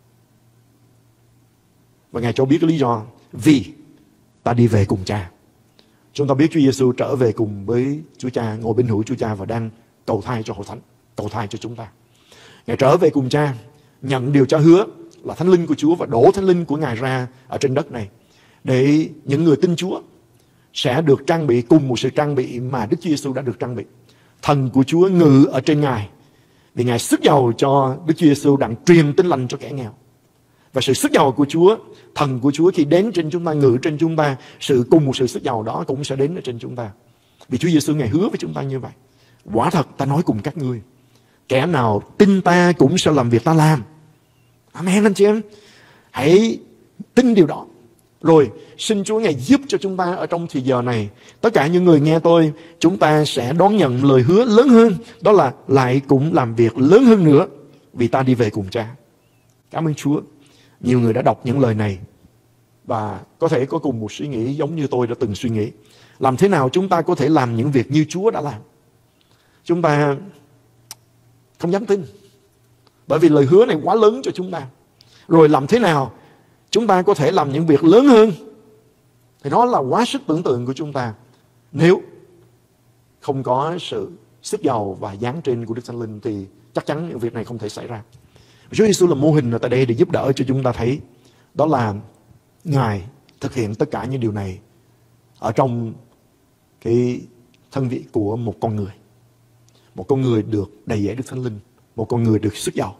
Và Ngài cho biết cái lý do, vì ta đi về cùng Cha. Chúng ta biết Chúa Giêsu trở về cùng với Chúa Cha, ngồi bên hữu Chúa Cha và đang cầu thai cho hội thánh, cầu thai cho chúng ta. Ngài trở về cùng Cha, nhận điều Cha hứa là Thánh Linh của Chúa và đổ Thánh Linh của Ngài ra ở trên đất này, để những người tin Chúa sẽ được trang bị cùng một sự trang bị mà Đức Chúa Giêsu đã được trang bị. Thần của Chúa ngự ở trên Ngài, vì Ngài sức giàu cho Đức Chúa Giêsu đặng truyền tin lành cho kẻ nghèo. Và sự sức giàu của Chúa, thần của Chúa khi đến trên chúng ta, ngự trên chúng ta, sự cùng một sự sức giàu đó cũng sẽ đến ở trên chúng ta. Vì Chúa Giêsu Ngài hứa với chúng ta như vậy. Quả thật ta nói cùng các ngươi, kẻ nào tin ta cũng sẽ làm việc ta làm. Amen anh chị em. Hãy tin điều đó. Rồi xin Chúa Ngài giúp cho chúng ta ở trong thời giờ này, tất cả những người nghe tôi, chúng ta sẽ đón nhận lời hứa lớn hơn, đó là lại cũng làm việc lớn hơn nữa, vì ta đi về cùng Cha. Cảm ơn Chúa. Nhiều người đã đọc những lời này và có thể có cùng một suy nghĩ giống như tôi đã từng suy nghĩ. Làm thế nào chúng ta có thể làm những việc như Chúa đã làm? Chúng ta không dám tin, bởi vì lời hứa này quá lớn cho chúng ta. Rồi làm thế nào chúng ta có thể làm những việc lớn hơn? Thì đó là quá sức tưởng tượng của chúng ta, nếu không có sự sức giàu và giáng trên của Đức Thánh Linh thì chắc chắn những việc này không thể xảy ra. Chúa Giêsu là mô hình ở tại đây để giúp đỡ cho chúng ta thấy, đó là Ngài thực hiện tất cả những điều này ở trong cái thân vị của một con người. Một con người được đầy dẫy Đức Thánh Linh, một con người được sức giàu.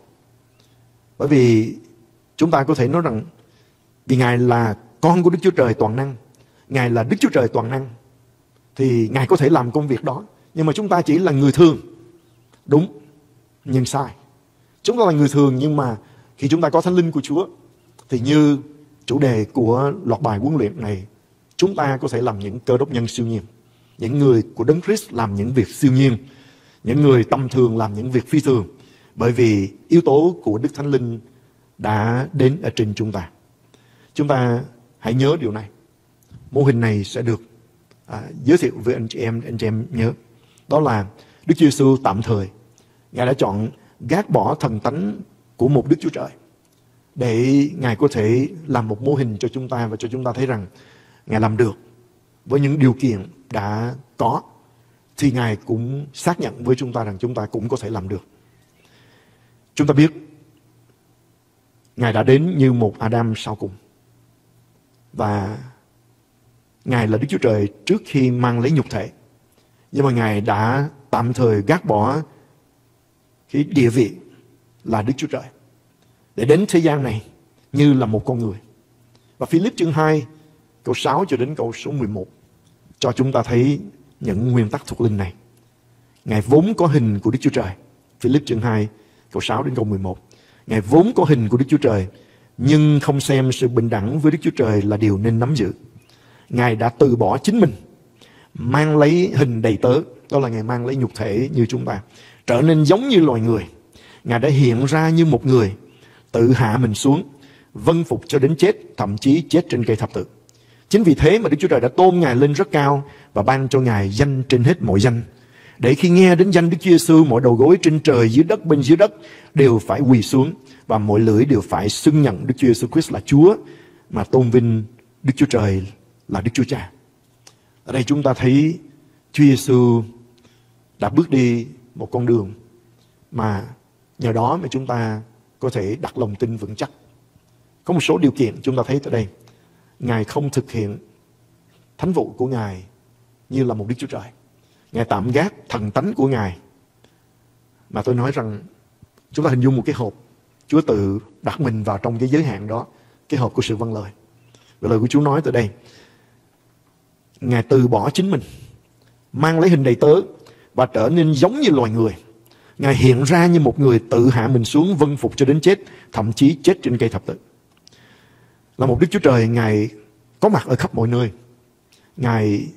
Bởi vì chúng ta có thể nói rằng vì Ngài là con của Đức Chúa Trời toàn năng, Ngài là Đức Chúa Trời toàn năng, thì Ngài có thể làm công việc đó. Nhưng mà chúng ta chỉ là người thường. Đúng, nhưng sai. Chúng ta là người thường, nhưng mà khi chúng ta có Thánh Linh của Chúa, thì như chủ đề của loạt bài huấn luyện này, chúng ta có thể làm những cơ đốc nhân siêu nhiên. Những người của Đấng Christ làm những việc siêu nhiên, những người tầm thường làm những việc phi thường, bởi vì yếu tố của Đức Thánh Linh đã đến ở trên chúng ta. Chúng ta hãy nhớ điều này. Mô hình này sẽ được à, giới thiệu với anh chị em, anh chị em nhớ. Đó là Đức Chúa Giêsu tạm thời Ngài đã chọn gác bỏ thần tánh của một Đức Chúa Trời để Ngài có thể làm một mô hình cho chúng ta và cho chúng ta thấy rằng Ngài làm được. Với những điều kiện đã có thì Ngài cũng xác nhận với chúng ta rằng chúng ta cũng có thể làm được. Chúng ta biết Ngài đã đến như một Adam sau cùng. Và Ngài là Đức Chúa Trời trước khi mang lấy nhục thể. Nhưng mà Ngài đã tạm thời gác bỏ cái địa vị là Đức Chúa Trời để đến thế gian này như là một con người. Và Philip chương hai câu sáu cho đến câu số mười một cho chúng ta thấy những nguyên tắc thuộc linh này. Ngài vốn có hình của Đức Chúa Trời. Philip chương hai câu sáu đến câu mười một. Ngài vốn có hình của Đức Chúa Trời, nhưng không xem sự bình đẳng với Đức Chúa Trời là điều nên nắm giữ. Ngài đã từ bỏ chính mình, mang lấy hình đầy tớ, đó là Ngài mang lấy nhục thể như chúng ta, trở nên giống như loài người. Ngài đã hiện ra như một người, tự hạ mình xuống, vâng phục cho đến chết, thậm chí chết trên cây thập tự. Chính vì thế mà Đức Chúa Trời đã tôn Ngài lên rất cao và ban cho Ngài danh trên hết mọi danh, để khi nghe đến danh Đức Chúa Giêsu, mọi đầu gối trên trời, dưới đất, bên dưới đất đều phải quỳ xuống, và mọi lưỡi đều phải xưng nhận Đức Chúa Giêsu Christ là Chúa, mà tôn vinh Đức Chúa Trời là Đức Chúa Cha. Ở đây chúng ta thấy Chúa Giêsu đã bước đi một con đường mà nhờ đó mà chúng ta có thể đặt lòng tin vững chắc. Có một số điều kiện chúng ta thấy tại đây. Ngài không thực hiện thánh vụ của Ngài như là một Đức Chúa Trời. Ngài tạm gác thần tánh của Ngài. Mà tôi nói rằng chúng ta hình dung một cái hộp, Chúa tự đặt mình vào trong cái giới hạn đó, cái hộp của sự vâng lời. Và lời của Chúa nói tại đây, Ngài từ bỏ chính mình, mang lấy hình đầy tớ và trở nên giống như loài người. Ngài hiện ra như một người tự hạ mình xuống, vâng phục cho đến chết, thậm chí chết trên cây thập tự. Là một Đức Chúa Trời, Ngài có mặt ở khắp mọi nơi. Ngài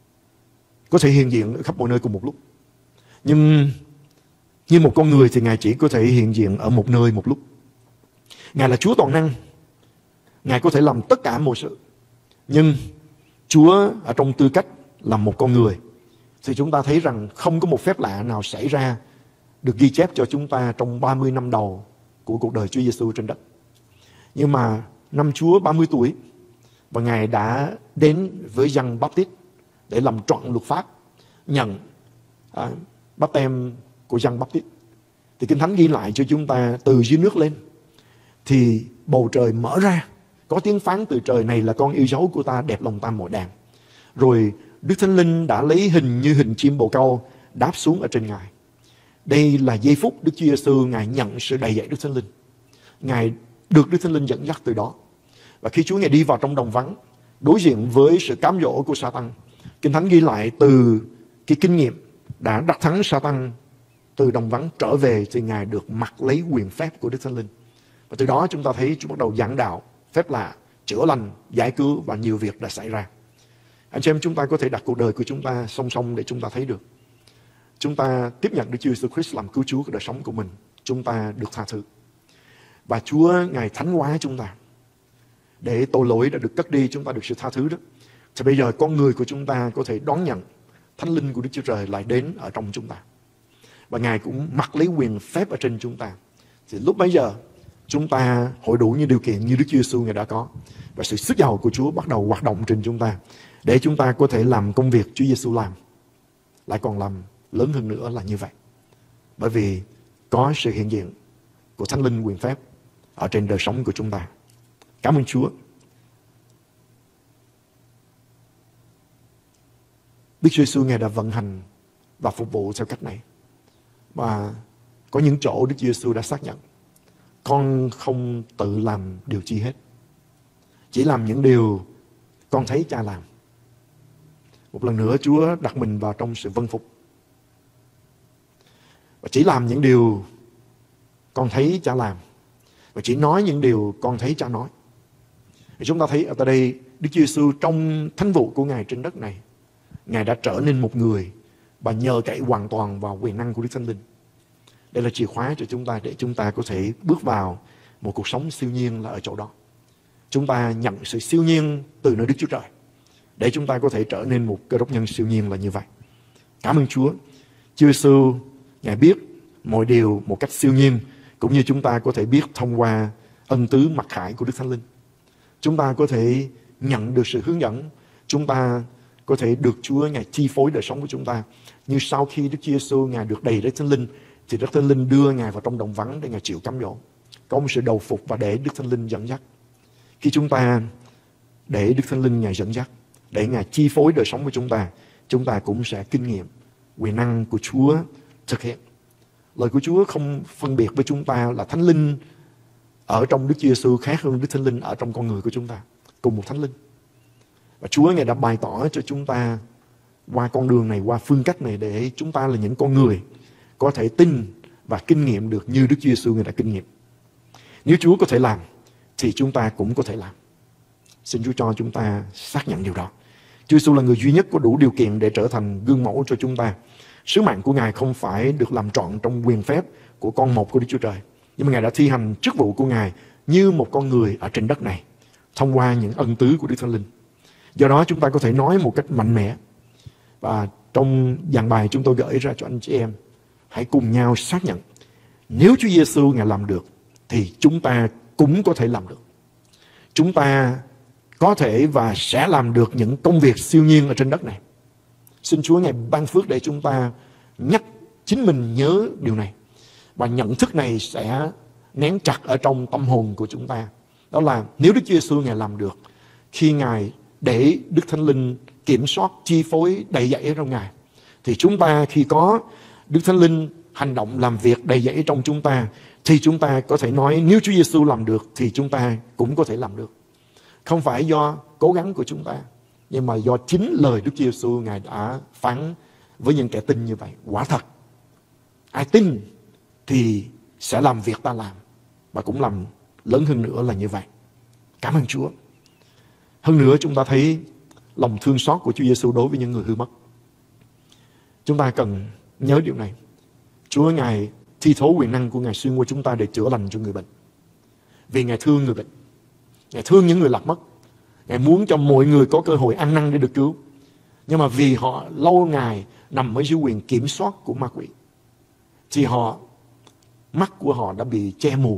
có thể hiện diện ở khắp mọi nơi cùng một lúc. Nhưng như một con người thì Ngài chỉ có thể hiện diện ở một nơi một lúc. Ngài là Chúa toàn năng. Ngài có thể làm tất cả mọi sự. Nhưng Chúa ở trong tư cách là một con người thì chúng ta thấy rằng không có một phép lạ nào xảy ra được ghi chép cho chúng ta trong ba mươi năm đầu của cuộc đời Chúa Giêsu trên đất. Nhưng mà năm Chúa ba mươi tuổi và Ngài đã đến với Giăng Báp-tít để làm trọn luật pháp, nhận à, báp têm của Giăng Báp-tít. Thì Kinh Thánh ghi lại cho chúng ta từ dưới nước lên thì bầu trời mở ra, có tiếng phán từ trời, này là con yêu dấu của ta, đẹp lòng ta mọi đàn. Rồi Đức Thánh Linh đã lấy hình như hình chim bồ câu đáp xuống ở trên Ngài. Đây là giây phút Đức Chúa Giêsu Ngài nhận sự đầy dạy Đức Thánh Linh. Ngài được Đức Thánh Linh dẫn dắt từ đó. Và khi Chúa Ngài đi vào trong đồng vắng, đối diện với sự cám dỗ của Sa-tan, Kinh Thánh ghi lại từ cái kinh nghiệm đã đắc thắng Sa-tan từ đồng vắng trở về thì Ngài được mặc lấy quyền phép của Đức Thánh Linh. Và từ đó chúng ta thấy Chúa bắt đầu giảng đạo, phép lạ, chữa lành, giải cứu và nhiều việc đã xảy ra. Anh chị em, chúng ta có thể đặt cuộc đời của chúng ta song song để chúng ta thấy được. Chúng ta tiếp nhận Đức Chúa Jesus Christ làm cứu Chúa của đời sống của mình, chúng ta được tha thứ. Và Chúa Ngài thánh hóa chúng ta để tội lỗi đã được cất đi, chúng ta được sự tha thứ đó. Thì bây giờ con người của chúng ta có thể đón nhận Thánh Linh của Đức Chúa Trời lại đến ở trong chúng ta. Và Ngài cũng mặc lấy quyền phép ở trên chúng ta. Thì lúc bấy giờ chúng ta hội đủ những điều kiện như Đức Chúa Giêsu Ngài đã có. Và sự sức giàu của Chúa bắt đầu hoạt động trên chúng ta để chúng ta có thể làm công việc Chúa Giêsu làm, lại còn làm lớn hơn nữa là như vậy. Bởi vì có sự hiện diện của Thánh Linh quyền phép ở trên đời sống của chúng ta. Cảm ơn Chúa. Đức Chúa Giêsu Ngài đã vận hành và phục vụ theo cách này. Và có những chỗ Đức Chúa Giêsu đã xác nhận, con không tự làm điều chi hết, chỉ làm những điều con thấy Cha làm. Một lần nữa Chúa đặt mình vào trong sự vâng phục, và chỉ làm những điều con thấy Cha làm, và chỉ nói những điều con thấy Cha nói. Thì chúng ta thấy ở đây Đức Chúa Giêsu trong thánh vụ của Ngài trên đất này, Ngài đã trở nên một người và nhờ cậy hoàn toàn vào quyền năng của Đức Thánh Linh. Đây là chìa khóa cho chúng ta để chúng ta có thể bước vào một cuộc sống siêu nhiên là ở chỗ đó. Chúng ta nhận sự siêu nhiên từ nơi Đức Chúa Trời để chúng ta có thể trở nên một cơ đốc nhân siêu nhiên là như vậy. Cảm ơn Chúa. Chúa Giêsu Ngài biết mọi điều một cách siêu nhiên, cũng như chúng ta có thể biết thông qua ân tứ mặc khải của Đức Thánh Linh. Chúng ta có thể nhận được sự hướng dẫn, chúng ta có thể được Chúa Ngài chi phối đời sống của chúng ta. Như sau khi Đức Chúa Giêsu Ngài được đầy Đức Thánh Linh, thì Đức Thánh Linh đưa Ngài vào trong đồng vắng để Ngài chịu cám dỗ. Có một sự đầu phục và để Đức Thánh Linh dẫn dắt. Khi chúng ta để Đức Thánh Linh Ngài dẫn dắt, để Ngài chi phối đời sống của chúng ta, chúng ta cũng sẽ kinh nghiệm quyền năng của Chúa thực hiện. Lời của Chúa không phân biệt với chúng ta là Thánh Linh ở trong Đức Chúa Giêsu khác hơn Đức Thánh Linh ở trong con người của chúng ta. Cùng một Thánh Linh. Và Chúa Ngài đã bày tỏ cho chúng ta qua con đường này, qua phương cách này, để chúng ta là những con người có thể tin và kinh nghiệm được như Đức Chúa Giêsu Ngài đã kinh nghiệm. Nếu Chúa có thể làm thì chúng ta cũng có thể làm. Xin Chúa cho chúng ta xác nhận điều đó. Chúa Giêsu là người duy nhất có đủ điều kiện để trở thành gương mẫu cho chúng ta. Sứ mạng của Ngài không phải được làm trọn trong quyền phép của con một của Đức Chúa Trời, nhưng mà Ngài đã thi hành chức vụ của Ngài như một con người ở trên đất này, thông qua những ân tứ của Đức Thánh Linh. Do đó chúng ta có thể nói một cách mạnh mẽ. Và trong giảng bài chúng tôi gửi ra cho anh chị em, hãy cùng nhau xác nhận, nếu Chúa Giêsu Ngài làm được thì chúng ta cũng có thể làm được. Chúng ta có thể và sẽ làm được những công việc siêu nhiên ở trên đất này. Xin Chúa Ngài ban phước để chúng ta nhắc chính mình nhớ điều này. Và nhận thức này sẽ nén chặt ở trong tâm hồn của chúng ta. Đó là nếu Đức Chúa Giêsu Ngài làm được, khi Ngài để Đức Thánh Linh kiểm soát, chi phối, đầy dẫy ở trong Ngài, thì chúng ta khi có Đức Thánh Linh hành động làm việc đầy dẫy trong chúng ta, thì chúng ta có thể nói nếu Chúa Giêsu làm được thì chúng ta cũng có thể làm được. Không phải do cố gắng của chúng ta, nhưng mà do chính lời Đức Chúa Giêsu Ngài đã phán với những kẻ tin như vậy. Quả thật, ai tin thì sẽ làm việc ta làm, và cũng làm lớn hơn nữa là như vậy. Cảm ơn Chúa. Hơn nữa chúng ta thấy lòng thương xót của Chúa Giêsu đối với những người hư mất. Chúng ta cần nhớ điều này. Chúa Ngài thi thố quyền năng của Ngài xuyên qua chúng ta để chữa lành cho người bệnh. Vì Ngài thương người bệnh, Ngài thương những người lạc mất, Ngài muốn cho mọi người có cơ hội ăn năn để được cứu. Nhưng mà vì họ lâu ngày nằm ở dưới quyền kiểm soát của ma quỷ, thì họ, mắt của họ đã bị che mù.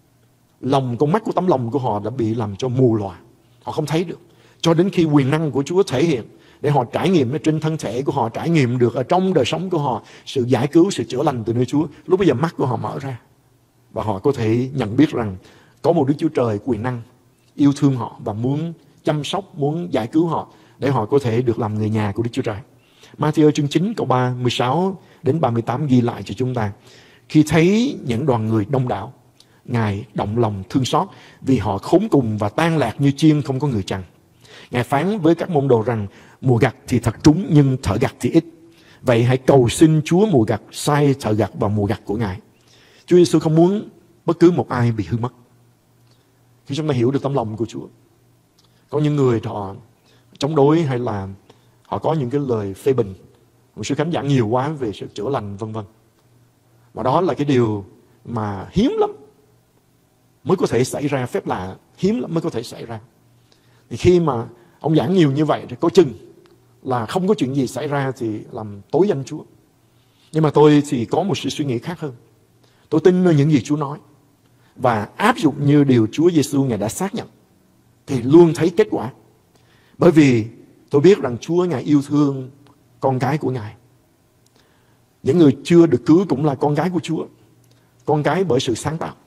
Lòng, con mắt của tấm lòng của họ đã bị làm cho mù lòa. Họ không thấy được. Cho đến khi quyền năng của Chúa thể hiện, để họ trải nghiệm ở trên thân thể của họ, trải nghiệm được ở trong đời sống của họ sự giải cứu, sự chữa lành từ nơi Chúa. Lúc bây giờ mắt của họ mở ra, và họ có thể nhận biết rằng có một Đức Chúa Trời quyền năng yêu thương họ và muốn chăm sóc, muốn giải cứu họ, để họ có thể được làm người nhà của Đức Chúa Trời. Ma-thi-ơ chương chín câu ba mươi sáu đến ba mươi tám ghi lại cho chúng ta: khi thấy những đoàn người đông đảo, Ngài động lòng thương xót, vì họ khốn cùng và tan lạc như chiên không có người chằn. Ngài phán với các môn đồ rằng mùa gặt thì thật trúng, nhưng thợ gặt thì ít. Vậy hãy cầu xin Chúa mùa gặt sai thợ gặt vào mùa gặt của Ngài. Chúa Giêsu không muốn bất cứ một ai bị hư mất. Khi chúng ta hiểu được tấm lòng của Chúa, có những người họ chống đối, hay là họ có những cái lời phê bình, một số khán giả nhiều quá về sự chữa lành vân vân. Và đó là cái điều mà hiếm lắm mới có thể xảy ra, phép lạ hiếm lắm mới có thể xảy ra. Thì khi mà ông giảng nhiều như vậy thì có chừng là không có chuyện gì xảy ra thì làm tối danh Chúa. Nhưng mà tôi thì có một sự suy nghĩ khác hơn. Tôi tin nơi những gì Chúa nói và áp dụng như điều Chúa Giêsu Ngài đã xác nhận, thì luôn thấy kết quả. Bởi vì tôi biết rằng Chúa Ngài yêu thương con cái của Ngài. Những người chưa được cứu cũng là con cái của Chúa, con cái bởi sự sáng tạo.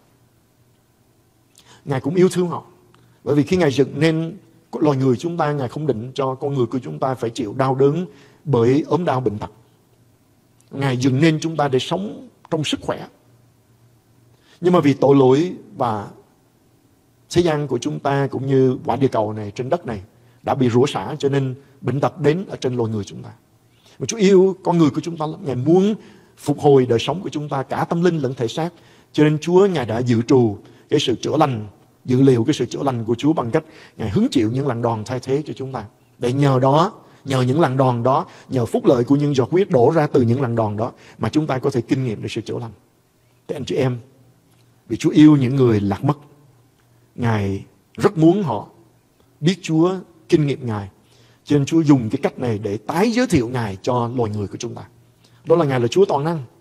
Ngài cũng yêu thương họ. Bởi vì khi Ngài dựng nên loài người chúng ta, Ngài không định cho con người của chúng ta phải chịu đau đớn bởi ốm đau bệnh tật. Ngài dựng nên chúng ta để sống trong sức khỏe. Nhưng mà vì tội lỗi và thế gian của chúng ta cũng như quả địa cầu này, trên đất này đã bị rủa xả, cho nên bệnh tật đến ở trên loài người chúng ta. Mà Chúa yêu con người của chúng ta lắm. Ngài muốn phục hồi đời sống của chúng ta, cả tâm linh lẫn thể xác. Cho nên Chúa Ngài đã dự trù cái sự chữa lành, dự liệu cái sự chữa lành của Chúa bằng cách Ngài hứng chịu những lần đòn thay thế cho chúng ta. Để nhờ đó, nhờ những lần đòn đó, nhờ phúc lợi của những giọt huyết đổ ra từ những lần đòn đó, mà chúng ta có thể kinh nghiệm được sự chữa lành. Thế anh chị em, vì Chúa yêu những người lạc mất, Ngài rất muốn họ biết Chúa, kinh nghiệm Ngài. Cho nên Chúa dùng cái cách này để tái giới thiệu Ngài cho loài người của chúng ta. Đó là Ngài là Chúa toàn năng.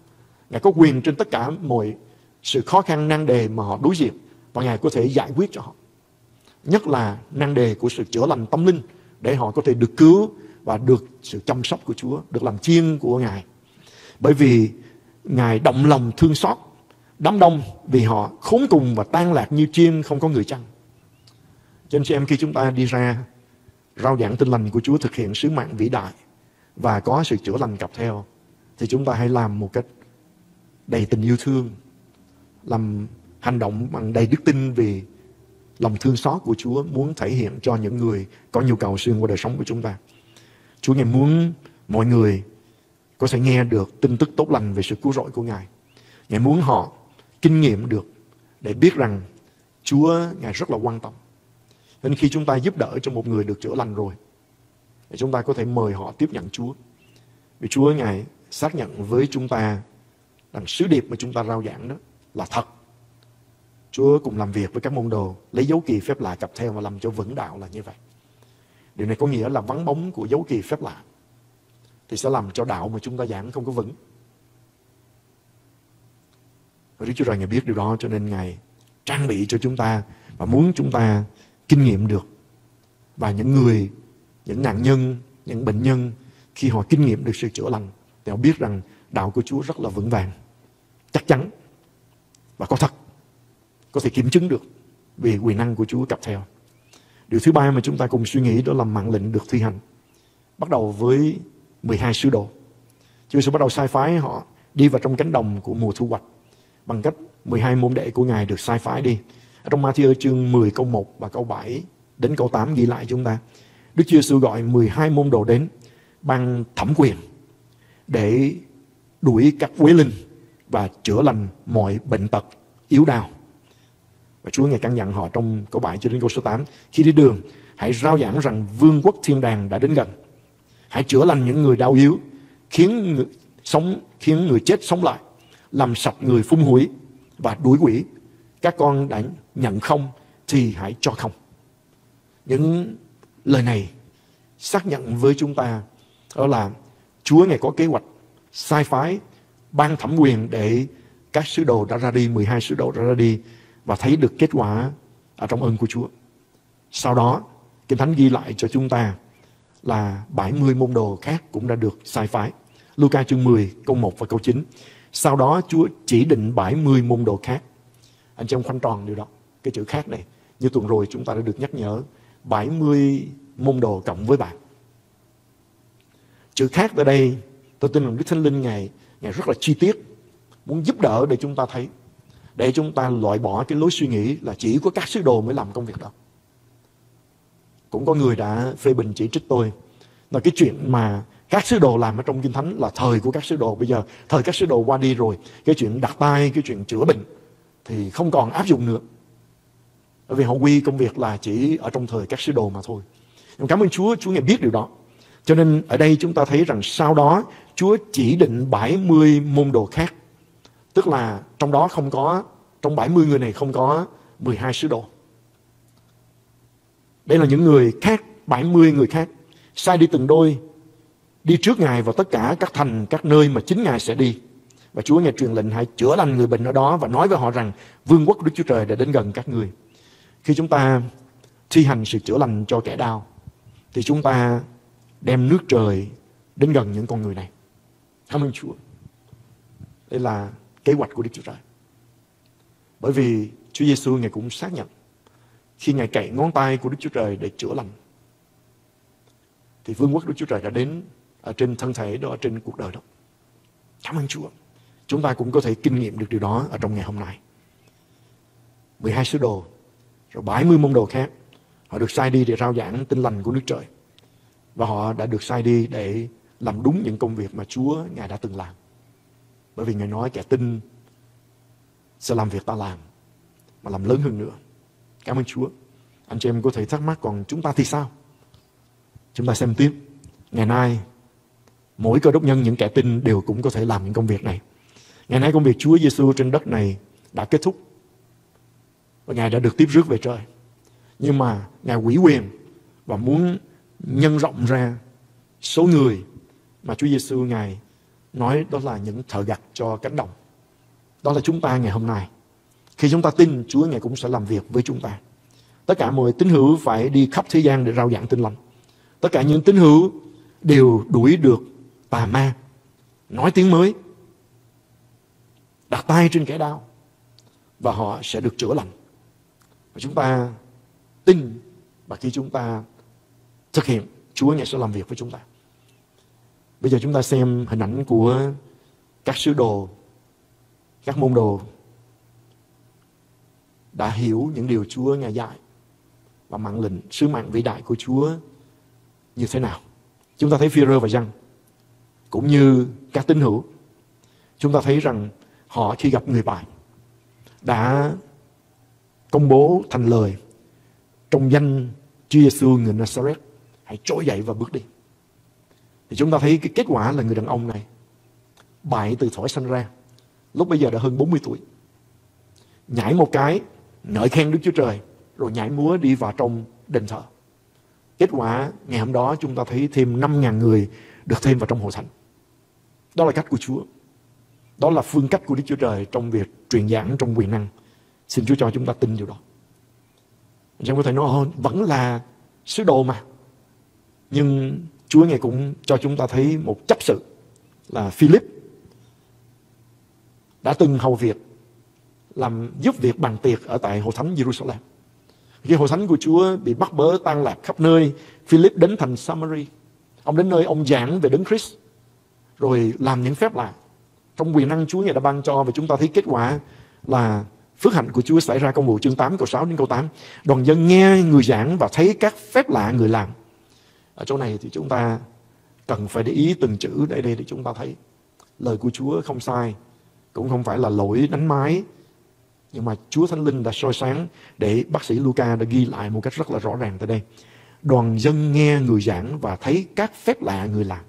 Ngài có quyền trên tất cả mọi sự khó khăn nan đề mà họ đối diện, và Ngài có thể giải quyết cho họ. Nhất là nan đề của sự chữa lành tâm linh, để họ có thể được cứu và được sự chăm sóc của Chúa, được làm chiên của Ngài. Bởi vì Ngài động lòng thương xót đám đông, vì họ khốn cùng và tan lạc như chiên không có người chăn. Cho nên chị em, khi chúng ta đi ra rao giảng tin lành của Chúa, thực hiện sứ mạng vĩ đại và có sự chữa lành cặp theo, thì chúng ta hãy làm một cách đầy tình yêu thương, làm hành động bằng đầy đức tin, vì lòng thương xót của Chúa muốn thể hiện cho những người có nhu cầu xuyên qua đời sống của chúng ta. Chúa Ngài muốn mọi người có thể nghe được tin tức tốt lành về sự cứu rỗi của Ngài. Ngài muốn họ kinh nghiệm được để biết rằng Chúa Ngài rất là quan tâm. Nên khi chúng ta giúp đỡ cho một người được chữa lành rồi, thì chúng ta có thể mời họ tiếp nhận Chúa. Vì Chúa Ngài xác nhận với chúng ta rằng sứ điệp mà chúng ta rao giảng đó là thật. Chúa cùng làm việc với các môn đồ, lấy dấu kỳ phép lạ cặp theo và làm cho vững đạo là như vậy. Điều này có nghĩa là vắng bóng của dấu kỳ phép lạ thì sẽ làm cho đạo mà chúng ta giảng không có vững. Và Đức Chúa Trời Ngài biết điều đó, cho nên Ngài trang bị cho chúng ta và muốn chúng ta kinh nghiệm được. Và những người, những nạn nhân, những bệnh nhân, khi họ kinh nghiệm được sự chữa lành thì họ biết rằng đạo của Chúa rất là vững vàng, chắc chắn và có thật, có thể kiểm chứng được vì quyền năng của Chúa cặp theo. Điều thứ ba mà chúng ta cùng suy nghĩ đó là mạng lệnh được thi hành. Bắt đầu với mười hai sứ đồ. Chúa sẽ bắt đầu sai phái họ đi vào trong cánh đồng của mùa thu hoạch bằng cách mười hai môn đệ của Ngài được sai phái đi. Ở trong Ma-thi-ơ chương mười câu một và câu bảy đến câu tám ghi lại chúng ta, Đức Chúa Giêsu gọi mười hai môn đồ đến ban thẩm quyền để đuổi các quế linh và chữa lành mọi bệnh tật yếu đau. Và Chúa Ngài căn dặn họ trong câu bảy cho đến câu số tám: khi đi đường, hãy rao giảng rằng vương quốc thiên đàng đã đến gần. Hãy chữa lành những người đau yếu, khiến người sống khiến người chết sống lại, làm sạch người phung hủi và đuổi quỷ. Các con đã nhận không thì hãy cho không. Những lời này xác nhận với chúng ta đó là Chúa Ngài có kế hoạch sai phái, ban thẩm quyền để các sứ đồ đã ra đi, mười hai sứ đồ đã ra đi và thấy được kết quả ở trong ơn của Chúa. Sau đó Kinh Thánh ghi lại cho chúng ta là bảy mươi môn đồ khác cũng đã được sai phái. Luca chương mười câu một và câu chín. Sau đó Chúa chỉ định bảy mươi môn đồ khác. Anh chị em khoanh tròn điều đó, cái chữ khác này. Như tuần rồi chúng ta đã được nhắc nhở bảy mươi môn đồ cộng với bạn. Chữ khác ở đây tôi tin rằng Đức Thánh Linh Ngài, Ngài rất là chi tiết, muốn giúp đỡ để chúng ta thấy, để chúng ta loại bỏ cái lối suy nghĩ là chỉ có các sứ đồ mới làm công việc đó. Cũng có người đã phê bình chỉ trích tôi là cái chuyện mà các sứ đồ làm ở trong Kinh Thánh là thời của các sứ đồ. Bây giờ thời các sứ đồ qua đi rồi, cái chuyện đặt tay, cái chuyện chữa bệnh thì không còn áp dụng nữa, bởi vì họ quy công việc là chỉ ở trong thời các sứ đồ mà thôi. Nhưng cảm ơn Chúa, Chúa Ngài biết điều đó. Cho nên ở đây chúng ta thấy rằng sau đó Chúa chỉ định bảy mươi môn đồ khác. Tức là trong đó không có, trong bảy mươi người này không có mười hai sứ đồ. Đây là những người khác, bảy mươi người khác, sai đi từng đôi, đi trước Ngài vào tất cả các thành, các nơi mà chính Ngài sẽ đi. Và Chúa Ngài truyền lệnh hãy chữa lành người bệnh ở đó và nói với họ rằng vương quốc Đức Chúa Trời đã đến gần các người. Khi chúng ta thi hành sự chữa lành cho kẻ đau thì chúng ta đem nước trời đến gần những con người này. Cảm ơn Chúa. Đây là kế hoạch của Đức Chúa Trời. Bởi vì Chúa Giêsu Ngài cũng xác nhận khi Ngài cậy ngón tay của Đức Chúa Trời để chữa lành thì vương quốc Đức Chúa Trời đã đến ở trên thân thể đó, ở trên cuộc đời đó. Cảm ơn Chúa. Chúng ta cũng có thể kinh nghiệm được điều đó ở trong ngày hôm nay. mười hai sứ đồ, rồi bảy mươi môn đồ khác, họ được sai đi để rao giảng tin lành của nước trời. Và họ đã được sai đi để làm đúng những công việc mà Chúa Ngài đã từng làm. Bởi vì Ngài nói kẻ tin sẽ làm việc ta làm, mà làm lớn hơn nữa. Cảm ơn Chúa. Anh chị em có thể thắc mắc, còn chúng ta thì sao? Chúng ta xem tiếp. Ngày nay, mỗi cơ đốc nhân, những kẻ tin đều cũng có thể làm những công việc này. Ngày nay công việc Chúa Giêsu trên đất này đã kết thúc và Ngài đã được tiếp rước về trời. Nhưng mà Ngài ủy quyền và muốn nhân rộng ra số người mà Chúa Giêsu Ngài nói đó là những thợ gặt cho cánh đồng. Đó là chúng ta ngày hôm nay. Khi chúng ta tin, Chúa Ngài cũng sẽ làm việc với chúng ta. Tất cả mọi tín hữu phải đi khắp thế gian để rao giảng tin lành. Tất cả những tín hữu đều đuổi được tà ma, nói tiếng mới, đặt tay trên kẻ đau, và họ sẽ được chữa lành. Và chúng ta tin, và khi chúng ta thực hiện, Chúa Ngài sẽ làm việc với chúng ta. Bây giờ chúng ta xem hình ảnh của các sứ đồ, các môn đồ đã hiểu những điều Chúa Ngài dạy và mạng lệnh sứ mạng vĩ đại của Chúa như thế nào. Chúng ta thấy Phi-rơ và Giăng cũng như các tín hữu, chúng ta thấy rằng họ khi gặp người bại đã công bố thành lời trong danh Chúa Giêsu người Nazareth, hãy trỗi dậy và bước đi. Thì chúng ta thấy cái kết quả là người đàn ông này bại từ thuở sanh ra, lúc bây giờ đã hơn bốn mươi tuổi, nhảy một cái ngợi khen Đức Chúa Trời, rồi nhảy múa đi vào trong đền thờ. Kết quả ngày hôm đó chúng ta thấy thêm năm ngàn người được thêm vào trong hội thánh. Đó là cách của Chúa. Đó là phương cách của Đức Chúa Trời trong việc truyền giảng trong quyền năng. Xin Chúa cho chúng ta tin điều đó. Chúng có thể nói vẫn là sứ đồ mà, nhưng Chúa Ngài cũng cho chúng ta thấy một chấp sự là Philip đã từng hầu việc, làm giúp việc bàn tiệc ở tại hội thánh Jerusalem. Khi hội thánh của Chúa bị bắt bớ tan lạc khắp nơi, Philip đến thành Samari. Ông đến nơi ông giảng về Đấng Christ, rồi làm những phép lạ trong quyền năng Chúa Ngài đã ban cho. Và chúng ta thấy kết quả là phước hạnh của Chúa xảy ra. Công vụ chương tám câu sáu đến câu tám. Đoàn dân nghe người giảng và thấy các phép lạ người làm. Ở chỗ này thì chúng ta cần phải để ý từng chữ để đây để chúng ta thấy lời của Chúa không sai, cũng không phải là lỗi đánh máy, nhưng mà Chúa Thánh Linh đã soi sáng để bác sĩ Luca đã ghi lại một cách rất là rõ ràng tại đây. Đoàn dân nghe người giảng và thấy các phép lạ người làm.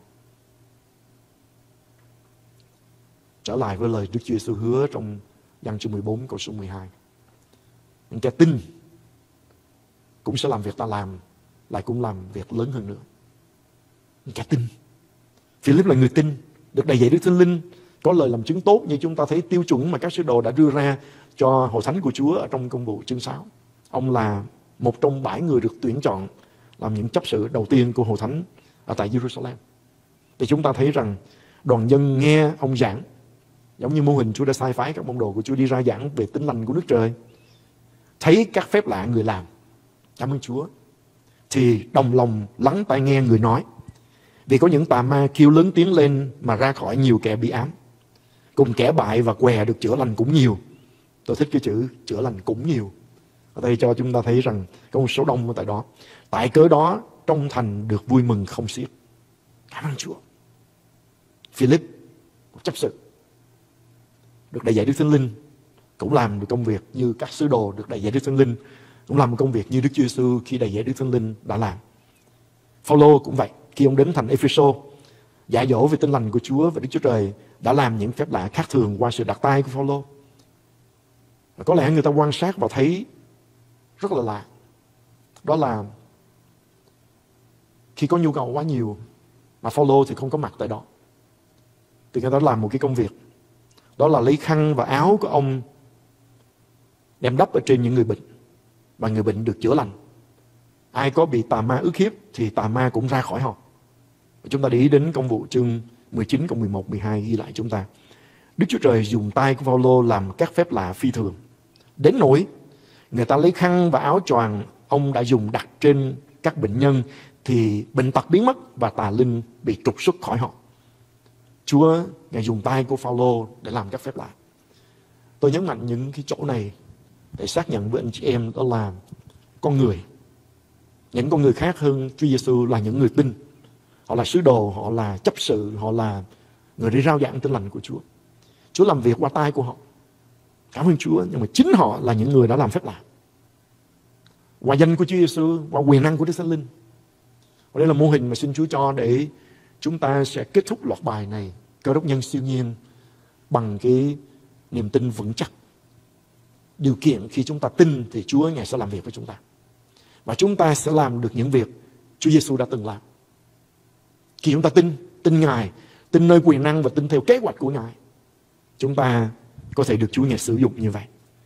Trở lại với lời Đức Chúa Giêsu hứa trong Giăng chương mười bốn câu số mười hai. Những kẻ tin cũng sẽ làm việc ta làm, lại cũng làm việc lớn hơn nữa. Những kẻ tin. Philip là người tin, được đầy dạy Đức Thánh Linh, có lời làm chứng tốt như chúng ta thấy tiêu chuẩn mà các sứ đồ đã đưa ra cho hội thánh của Chúa ở trong công vụ chương sáu. Ông là một trong bảy người được tuyển chọn làm những chấp sự đầu tiên của hội thánh ở tại Jerusalem. Thì chúng ta thấy rằng đoàn dân nghe ông giảng, giống như mô hình Chúa đã sai phái các môn đồ của Chúa đi ra giảng về tính lành của nước trời, thấy các phép lạ người làm, cảm ơn Chúa, thì đồng lòng lắng tai nghe người nói. Vì có những tà ma kêu lớn tiếng lên mà ra khỏi nhiều kẻ bị ám, cùng kẻ bại và què được chữa lành cũng nhiều. Tôi thích cái chữ chữa lành cũng nhiều. Ở đây cho chúng ta thấy rằng có một số đông ở tại đó. Tại cớ đó trong thành được vui mừng không xiết. Cảm ơn Chúa. Philip, một chấp sự, được đầy dạy Đức Thánh Linh, cũng làm được công việc như các sứ đồ được đầy dạy Đức Thánh Linh, cũng làm một công việc như Đức Chúa Giêsu khi đầy dạy Đức Thánh Linh đã làm. Phao-lô cũng vậy, khi ông đến thành Ephesos dạy dỗ về tin lành của Chúa và Đức Chúa Trời, đã làm những phép lạ khác thường qua sự đặt tay của Phao-lô. Và có lẽ người ta quan sát và thấy rất là lạ. Đó là khi có nhu cầu quá nhiều mà Phao-lô thì không có mặt tại đó, thì người ta làm một cái công việc, đó là lấy khăn và áo của ông đem đắp ở trên những người bệnh, và người bệnh được chữa lành. Ai có bị tà ma ức hiếp thì tà ma cũng ra khỏi họ. Và chúng ta để ý đến công vụ chương mười chín câu mười một mười hai ghi lại chúng ta, Đức Chúa Trời dùng tay của Phao-lô làm các phép lạ phi thường, đến nỗi người ta lấy khăn và áo choàng ông đã dùng đặt trên các bệnh nhân thì bệnh tật biến mất và tà linh bị trục xuất khỏi họ. Chúa Ngài dùng tay của Phao-lô để làm các phép lạ. Tôi nhấn mạnh những cái chỗ này để xác nhận với anh chị em, đó là con người. Những con người khác hơn Chúa Giêsu là những người tin. Họ là sứ đồ, họ là chấp sự, họ là người đi rao giảng tin lành của Chúa. Chúa làm việc qua tay của họ. Cảm ơn Chúa. Nhưng mà chính họ là những người đã làm phép lạ qua danh của Chúa Giêsu, qua quyền năng của Đức Thánh Linh. Và đây là mô hình mà xin Chúa cho để chúng ta sẽ kết thúc loạt bài này, Cơ đốc nhân siêu nhiên, bằng cái niềm tin vững chắc. Điều kiện khi chúng ta tin thì Chúa Ngài sẽ làm việc với chúng ta, và chúng ta sẽ làm được những việc Chúa Giêsu đã từng làm. Khi chúng ta tin, tin Ngài, tin nơi quyền năng và tin theo kế hoạch của Ngài, chúng ta có thể được Chúa Ngài sử dụng như vậy.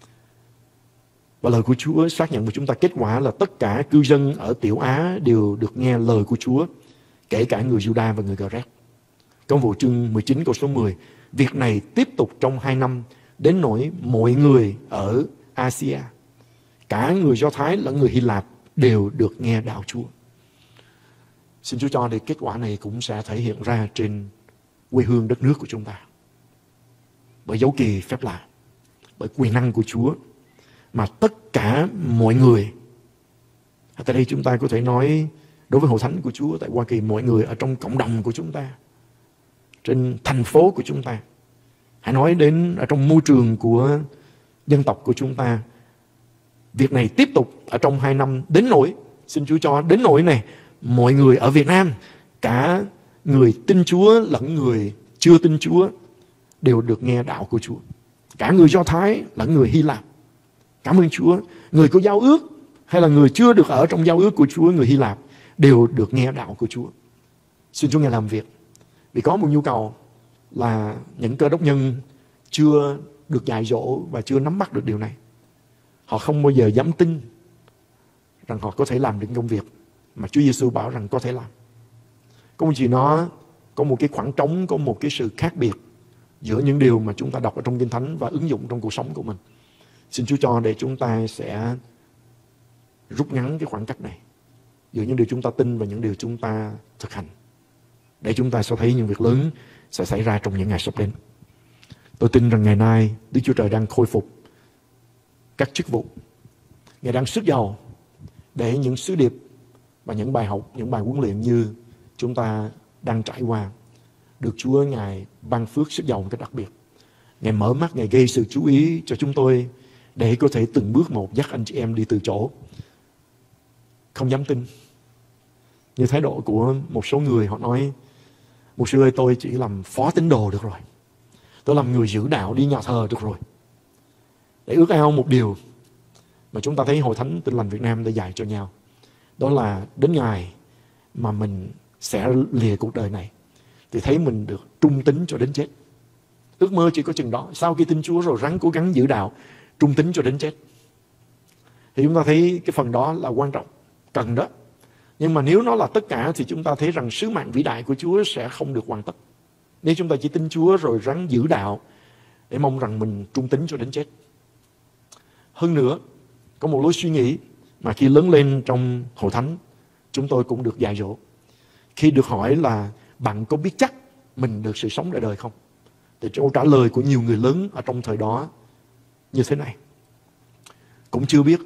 Và lời của Chúa xác nhận với chúng ta kết quả là tất cả cư dân ở Tiểu Á đều được nghe lời của Chúa, kể cả người Juda và người Gret. Công vụ chương mười chín câu số mười, việc này tiếp tục trong hai năm, đến nỗi mọi người ở Asia, cả người Do Thái lẫn người Hy Lạp đều được nghe đạo Chúa. Xin Chúa cho để kết quả này cũng sẽ thể hiện ra trên quê hương đất nước của chúng ta. Bởi dấu kỳ phép lạ, bởi quyền năng của Chúa, mà tất cả mọi người, tại đây chúng ta có thể nói đối với hội thánh của Chúa tại Hoa Kỳ, mọi người ở trong cộng đồng của chúng ta, trên thành phố của chúng ta, hãy nói đến ở trong môi trường của dân tộc của chúng ta, việc này tiếp tục ở trong hai năm, đến nỗi, xin Chúa cho đến nỗi này, mọi người ở Việt Nam, cả người tin Chúa lẫn người chưa tin Chúa đều được nghe đạo của Chúa. Cả người Do Thái lẫn người Hy Lạp. Cảm ơn Chúa. Người có giao ước hay là người chưa được ở trong giao ước của Chúa, người Hy Lạp, đều được nghe đạo của Chúa. Xin Chúa Ngài làm việc. Vì có một nhu cầu là những cơ đốc nhân chưa được dạy dỗ và chưa nắm bắt được điều này. Họ không bao giờ dám tin rằng họ có thể làm được công việc mà Chúa Giêsu bảo rằng có thể làm. Có một gì nó có một cái khoảng trống, có một cái sự khác biệt giữa những điều mà chúng ta đọc ở trong Kinh Thánh và ứng dụng trong cuộc sống của mình. Xin Chúa cho để chúng ta sẽ rút ngắn cái khoảng cách này giữa những điều chúng ta tin và những điều chúng ta thực hành, để chúng ta sẽ thấy những việc lớn sẽ xảy ra trong những ngày sắp đến. Tôi tin rằng ngày nay Đức Chúa Trời đang khôi phục các chức vụ. Ngài đang sức giàu để những sứ điệp và những bài học, những bài huấn luyện như chúng ta đang trải qua được Chúa Ngài ban phước sức giàu một cách đặc biệt. Ngài mở mắt, Ngài gây sự chú ý cho chúng tôi để có thể từng bước một dắt anh chị em đi từ chỗ không dám tin. Như thái độ của một số người, họ nói: "Mục sư ơi, tôi chỉ làm phó tín đồ được rồi. Tôi làm người giữ đạo đi nhà thờ được rồi." Để ước ao một điều mà chúng ta thấy Hội Thánh Tin Lành Việt Nam đã dạy cho nhau, đó là đến ngày mà mình sẽ lìa cuộc đời này thì thấy mình được trung tín cho đến chết. Ước mơ chỉ có chừng đó. Sau khi tin Chúa rồi ráng cố gắng giữ đạo, trung tín cho đến chết. Thì chúng ta thấy cái phần đó là quan trọng, cần đó. Nhưng mà nếu nó là tất cả thì chúng ta thấy rằng sứ mạng vĩ đại của Chúa sẽ không được hoàn tất. Nếu chúng ta chỉ tin Chúa rồi ráng giữ đạo để mong rằng mình trung tín cho đến chết. Hơn nữa, có một lối suy nghĩ mà khi lớn lên trong Hội Thánh, chúng tôi cũng được dạy dỗ. Khi được hỏi là bạn có biết chắc mình được sự sống đời đời không? Thì câu trả lời của nhiều người lớn ở trong thời đó như thế này: cũng chưa biết.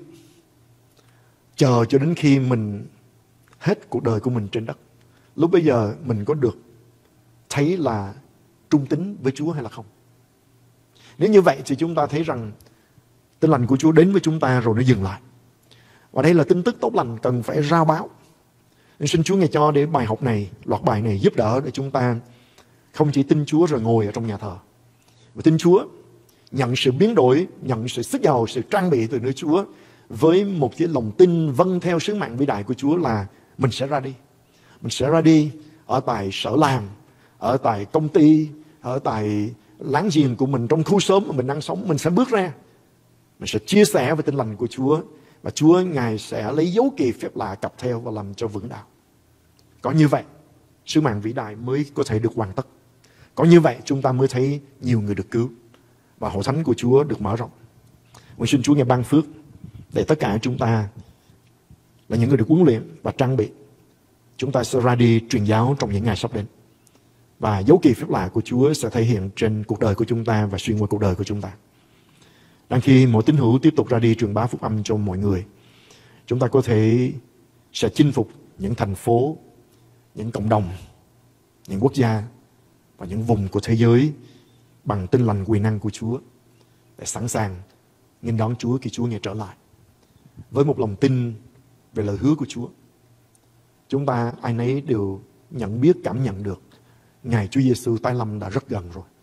Chờ cho đến khi mình hết cuộc đời của mình trên đất, lúc bây giờ mình có được thấy là trung tín với Chúa hay là không. Nếu như vậy thì chúng ta thấy rằng tin lành của Chúa đến với chúng ta rồi nó dừng lại. Và đây là tin tức tốt lành cần phải rao báo. Nên xin Chúa Ngài cho để bài học này, loạt bài này giúp đỡ để chúng ta không chỉ tin Chúa rồi ngồi ở trong nhà thờ, mà tin Chúa, nhận sự biến đổi, nhận sự sức giàu, sự trang bị từ nơi Chúa với một cái lòng tin vâng theo sứ mạng vĩ đại của Chúa là mình sẽ ra đi. Mình sẽ ra đi ở tại sở làm, ở tại công ty, ở tại láng giềng của mình, trong khu xóm mà mình đang sống. Mình sẽ bước ra, mình sẽ chia sẻ về tin lành của Chúa, và Chúa Ngài sẽ lấy dấu kỳ phép lạ cặp theo và làm cho vững đạo. Có như vậy, sứ mạng vĩ đại mới có thể được hoàn tất. Có như vậy, chúng ta mới thấy nhiều người được cứu và hội thánh của Chúa được mở rộng. Nguyện xin Chúa Ngài ban phước để tất cả chúng ta là những người được huấn luyện và trang bị, chúng ta sẽ ra đi truyền giáo trong những ngày sắp đến. Và dấu kỳ phép lạ của Chúa sẽ thể hiện trên cuộc đời của chúng ta và xuyên qua cuộc đời của chúng ta. Đang khi mỗi tín hữu tiếp tục ra đi truyền bá phúc âm cho mọi người, chúng ta có thể sẽ chinh phục những thành phố, những cộng đồng, những quốc gia và những vùng của thế giới bằng tin lành quyền năng của Chúa, để sẵn sàng nghênh đón Chúa khi Chúa Ngài trở lại. Với một lòng tin về lời hứa của Chúa, chúng ta ai nấy đều nhận biết, cảm nhận được ngày Chúa Giêsu tái lâm đã rất gần rồi.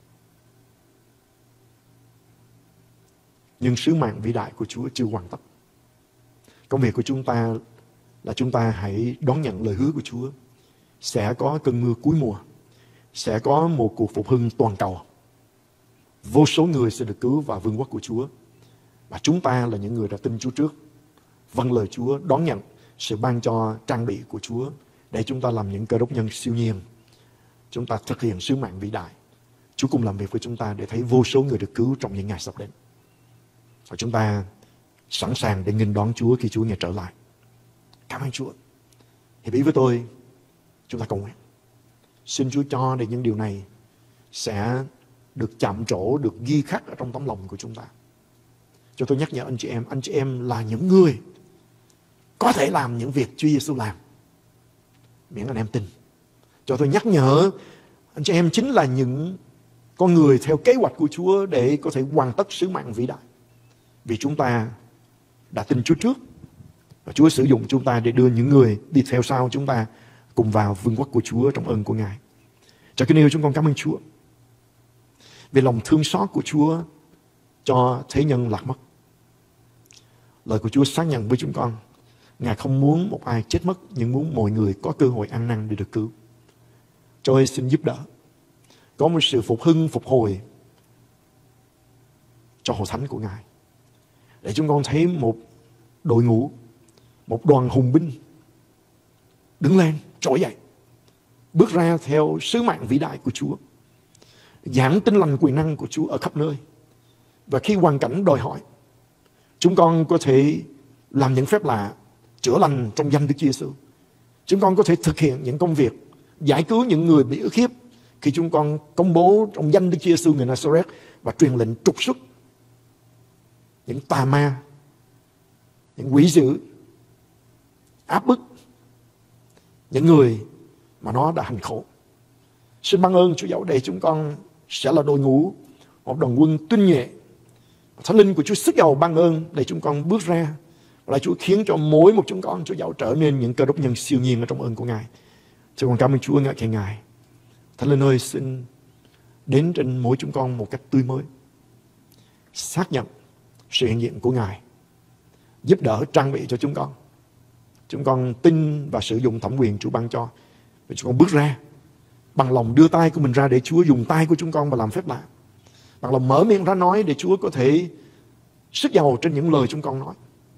Nhưng sứ mạng vĩ đại của Chúa chưa hoàn tất. Công việc của chúng ta là chúng ta hãy đón nhận lời hứa của Chúa. Sẽ có cơn mưa cuối mùa sẽ có một cuộc phục hưng toàn cầu. Vô số người sẽ được cứu vào vương quốc của Chúa. Và chúng ta là những người đã tin Chúa trước, vâng lời Chúa, đón nhận sự ban cho trang bị của Chúa để chúng ta làm những cơ đốc nhân siêu nhiên. Chúng ta thực hiện sứ mạng vĩ đại. Chúa cùng làm việc với chúng ta để thấy vô số người được cứu trong những ngày sắp đến. Và chúng ta sẵn sàng để nghênh đón Chúa khi Chúa Ngài trở lại. Cảm ơn Chúa. Hiệp ý với tôi, chúng ta cầu nguyện. Xin Chúa cho để những điều này sẽ được chạm trổ, được ghi khắc ở trong tấm lòng của chúng ta. Cho tôi nhắc nhở anh chị em, anh chị em là những người có thể làm những việc Chúa Giêsu làm, miễn anh em tin. Cho tôi nhắc nhở anh chị em chính là những con người theo kế hoạch của Chúa để có thể hoàn tất sứ mạng vĩ đại. Vì chúng ta đã tin Chúa trước, và Chúa sử dụng chúng ta để đưa những người đi theo sau chúng ta cùng vào vương quốc của Chúa trong ơn của Ngài. Cha kính yêu, chúng con cảm ơn Chúa vì lòng thương xót của Chúa cho thế nhân lạc mất. Lời của Chúa xác nhận với chúng con, Ngài không muốn một ai chết mất, nhưng muốn mọi người có cơ hội ăn năn để được cứu. Chúa ơi, xin giúp đỡ, có một sự phục hưng, phục hồi cho hội thánh của Ngài, để chúng con thấy một đội ngũ, một đoàn hùng binh đứng lên, trỗi dậy, bước ra theo sứ mạng vĩ đại của Chúa, giảng tin lành quyền năng của Chúa ở khắp nơi. Và khi hoàn cảnh đòi hỏi, chúng con có thể làm những phép lạ, chữa lành trong danh Đức Chúa Giêsu. Chúng con có thể thực hiện những công việc giải cứu những người bị ức hiếp khi chúng con công bố trong danh Đức Chúa Giêsu người Nazareth và truyền lệnh trục xuất những tà ma, những quỷ dữ, áp bức những người mà nó đã hành khổ. Xin ban ơn Chúa dẫu để chúng con sẽ là đội ngũ, một đoàn quân tinh nhuệ. Thánh linh của Chúa sức giàu ban ơn để chúng con bước ra. Và Chúa khiến cho mỗi một chúng con, Chúa dẫu trở nên những cơ đốc nhân siêu nhiên ở trong ơn của Ngài. Chúng con cảm ơn Chúa, ngợi khen Ngài. Thánh linh ơi, xin đến trên mỗi chúng con một cách tươi mới, xác nhận sự hiện diện của Ngài, giúp đỡ trang bị cho chúng con. Chúng con tin và sử dụng thẩm quyền Chúa ban cho. Và chúng con bước ra bằng lòng đưa tay của mình ra để Chúa dùng tay của chúng con và làm phép lạ. Bằng lòng mở miệng ra nói để Chúa có thể sức giàu trên những lời chúng con nói,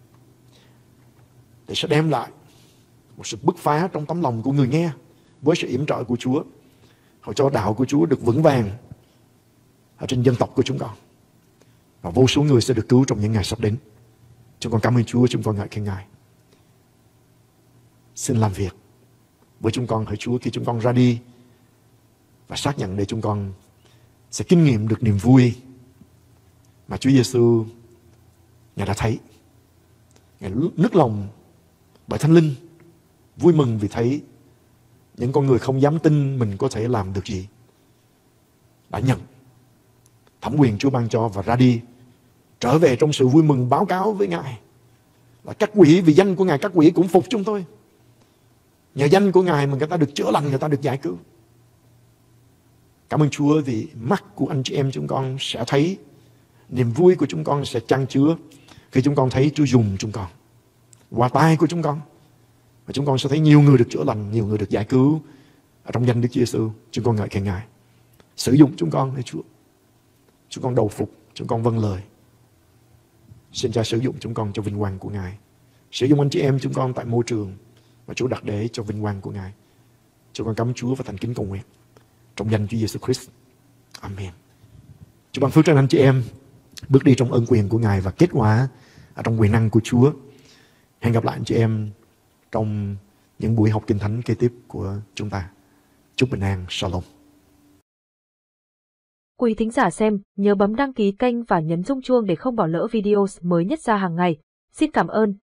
để sẽ đem lại một sự bứt phá trong tấm lòng của người nghe với sự yểm trợ của Chúa, hầu cho đạo của Chúa được vững vàng ở trên dân tộc của chúng con, và vô số người sẽ được cứu trong những ngày sắp đến. Chúng con cảm ơn Chúa, chúng con ngợi khen Ngài. Xin làm việc với chúng con hỡi Chúa khi chúng con ra đi, và xác nhận để chúng con sẽ kinh nghiệm được niềm vui mà Chúa Giêsu Ngài đã thấy. Ngài nức lòng bởi Thánh Linh, vui mừng vì thấy những con người không dám tin mình có thể làm được gì đã nhận thẩm quyền Chúa ban cho và ra đi, trở về trong sự vui mừng báo cáo với Ngài là các quỷ, vì danh của Ngài các quỷ cũng phục chúng tôi. Nhờ danh của Ngài mà người ta được chữa lành, người ta được giải cứu. Cảm ơn Chúa vì mắt của anh chị em chúng con sẽ thấy, niềm vui của chúng con sẽ chan chứa khi chúng con thấy Chúa dùng chúng con qua tay của chúng con. Và chúng con sẽ thấy nhiều người được chữa lành, nhiều người được giải cứu ở trong danh Đức Chúa Giêsu. Chúng con ngợi khen Ngài. Sử dụng chúng con để Chúa. Chúng con đầu phục, chúng con vâng lời. Xin Cha sử dụng chúng con cho vinh quang của Ngài. Sử dụng anh chị em chúng con tại môi trường mà Chúa đặt để cho vinh quang của Ngài. Chúng con cảm ơn Chúa và thành kính cầu nguyện trong danh Chúa Giêsu Christ. Amen. Chúa ban phước cho anh chị em bước đi trong ơn quyền của Ngài và kết quả ở trong quyền năng của Chúa. Hẹn gặp lại anh chị em trong những buổi học Kinh Thánh kế tiếp của chúng ta. Chúc bình an. Shalom. Quý thính giả xem, nhớ bấm đăng ký kênh và nhấn rung chuông để không bỏ lỡ video mới nhất ra hàng ngày. Xin cảm ơn.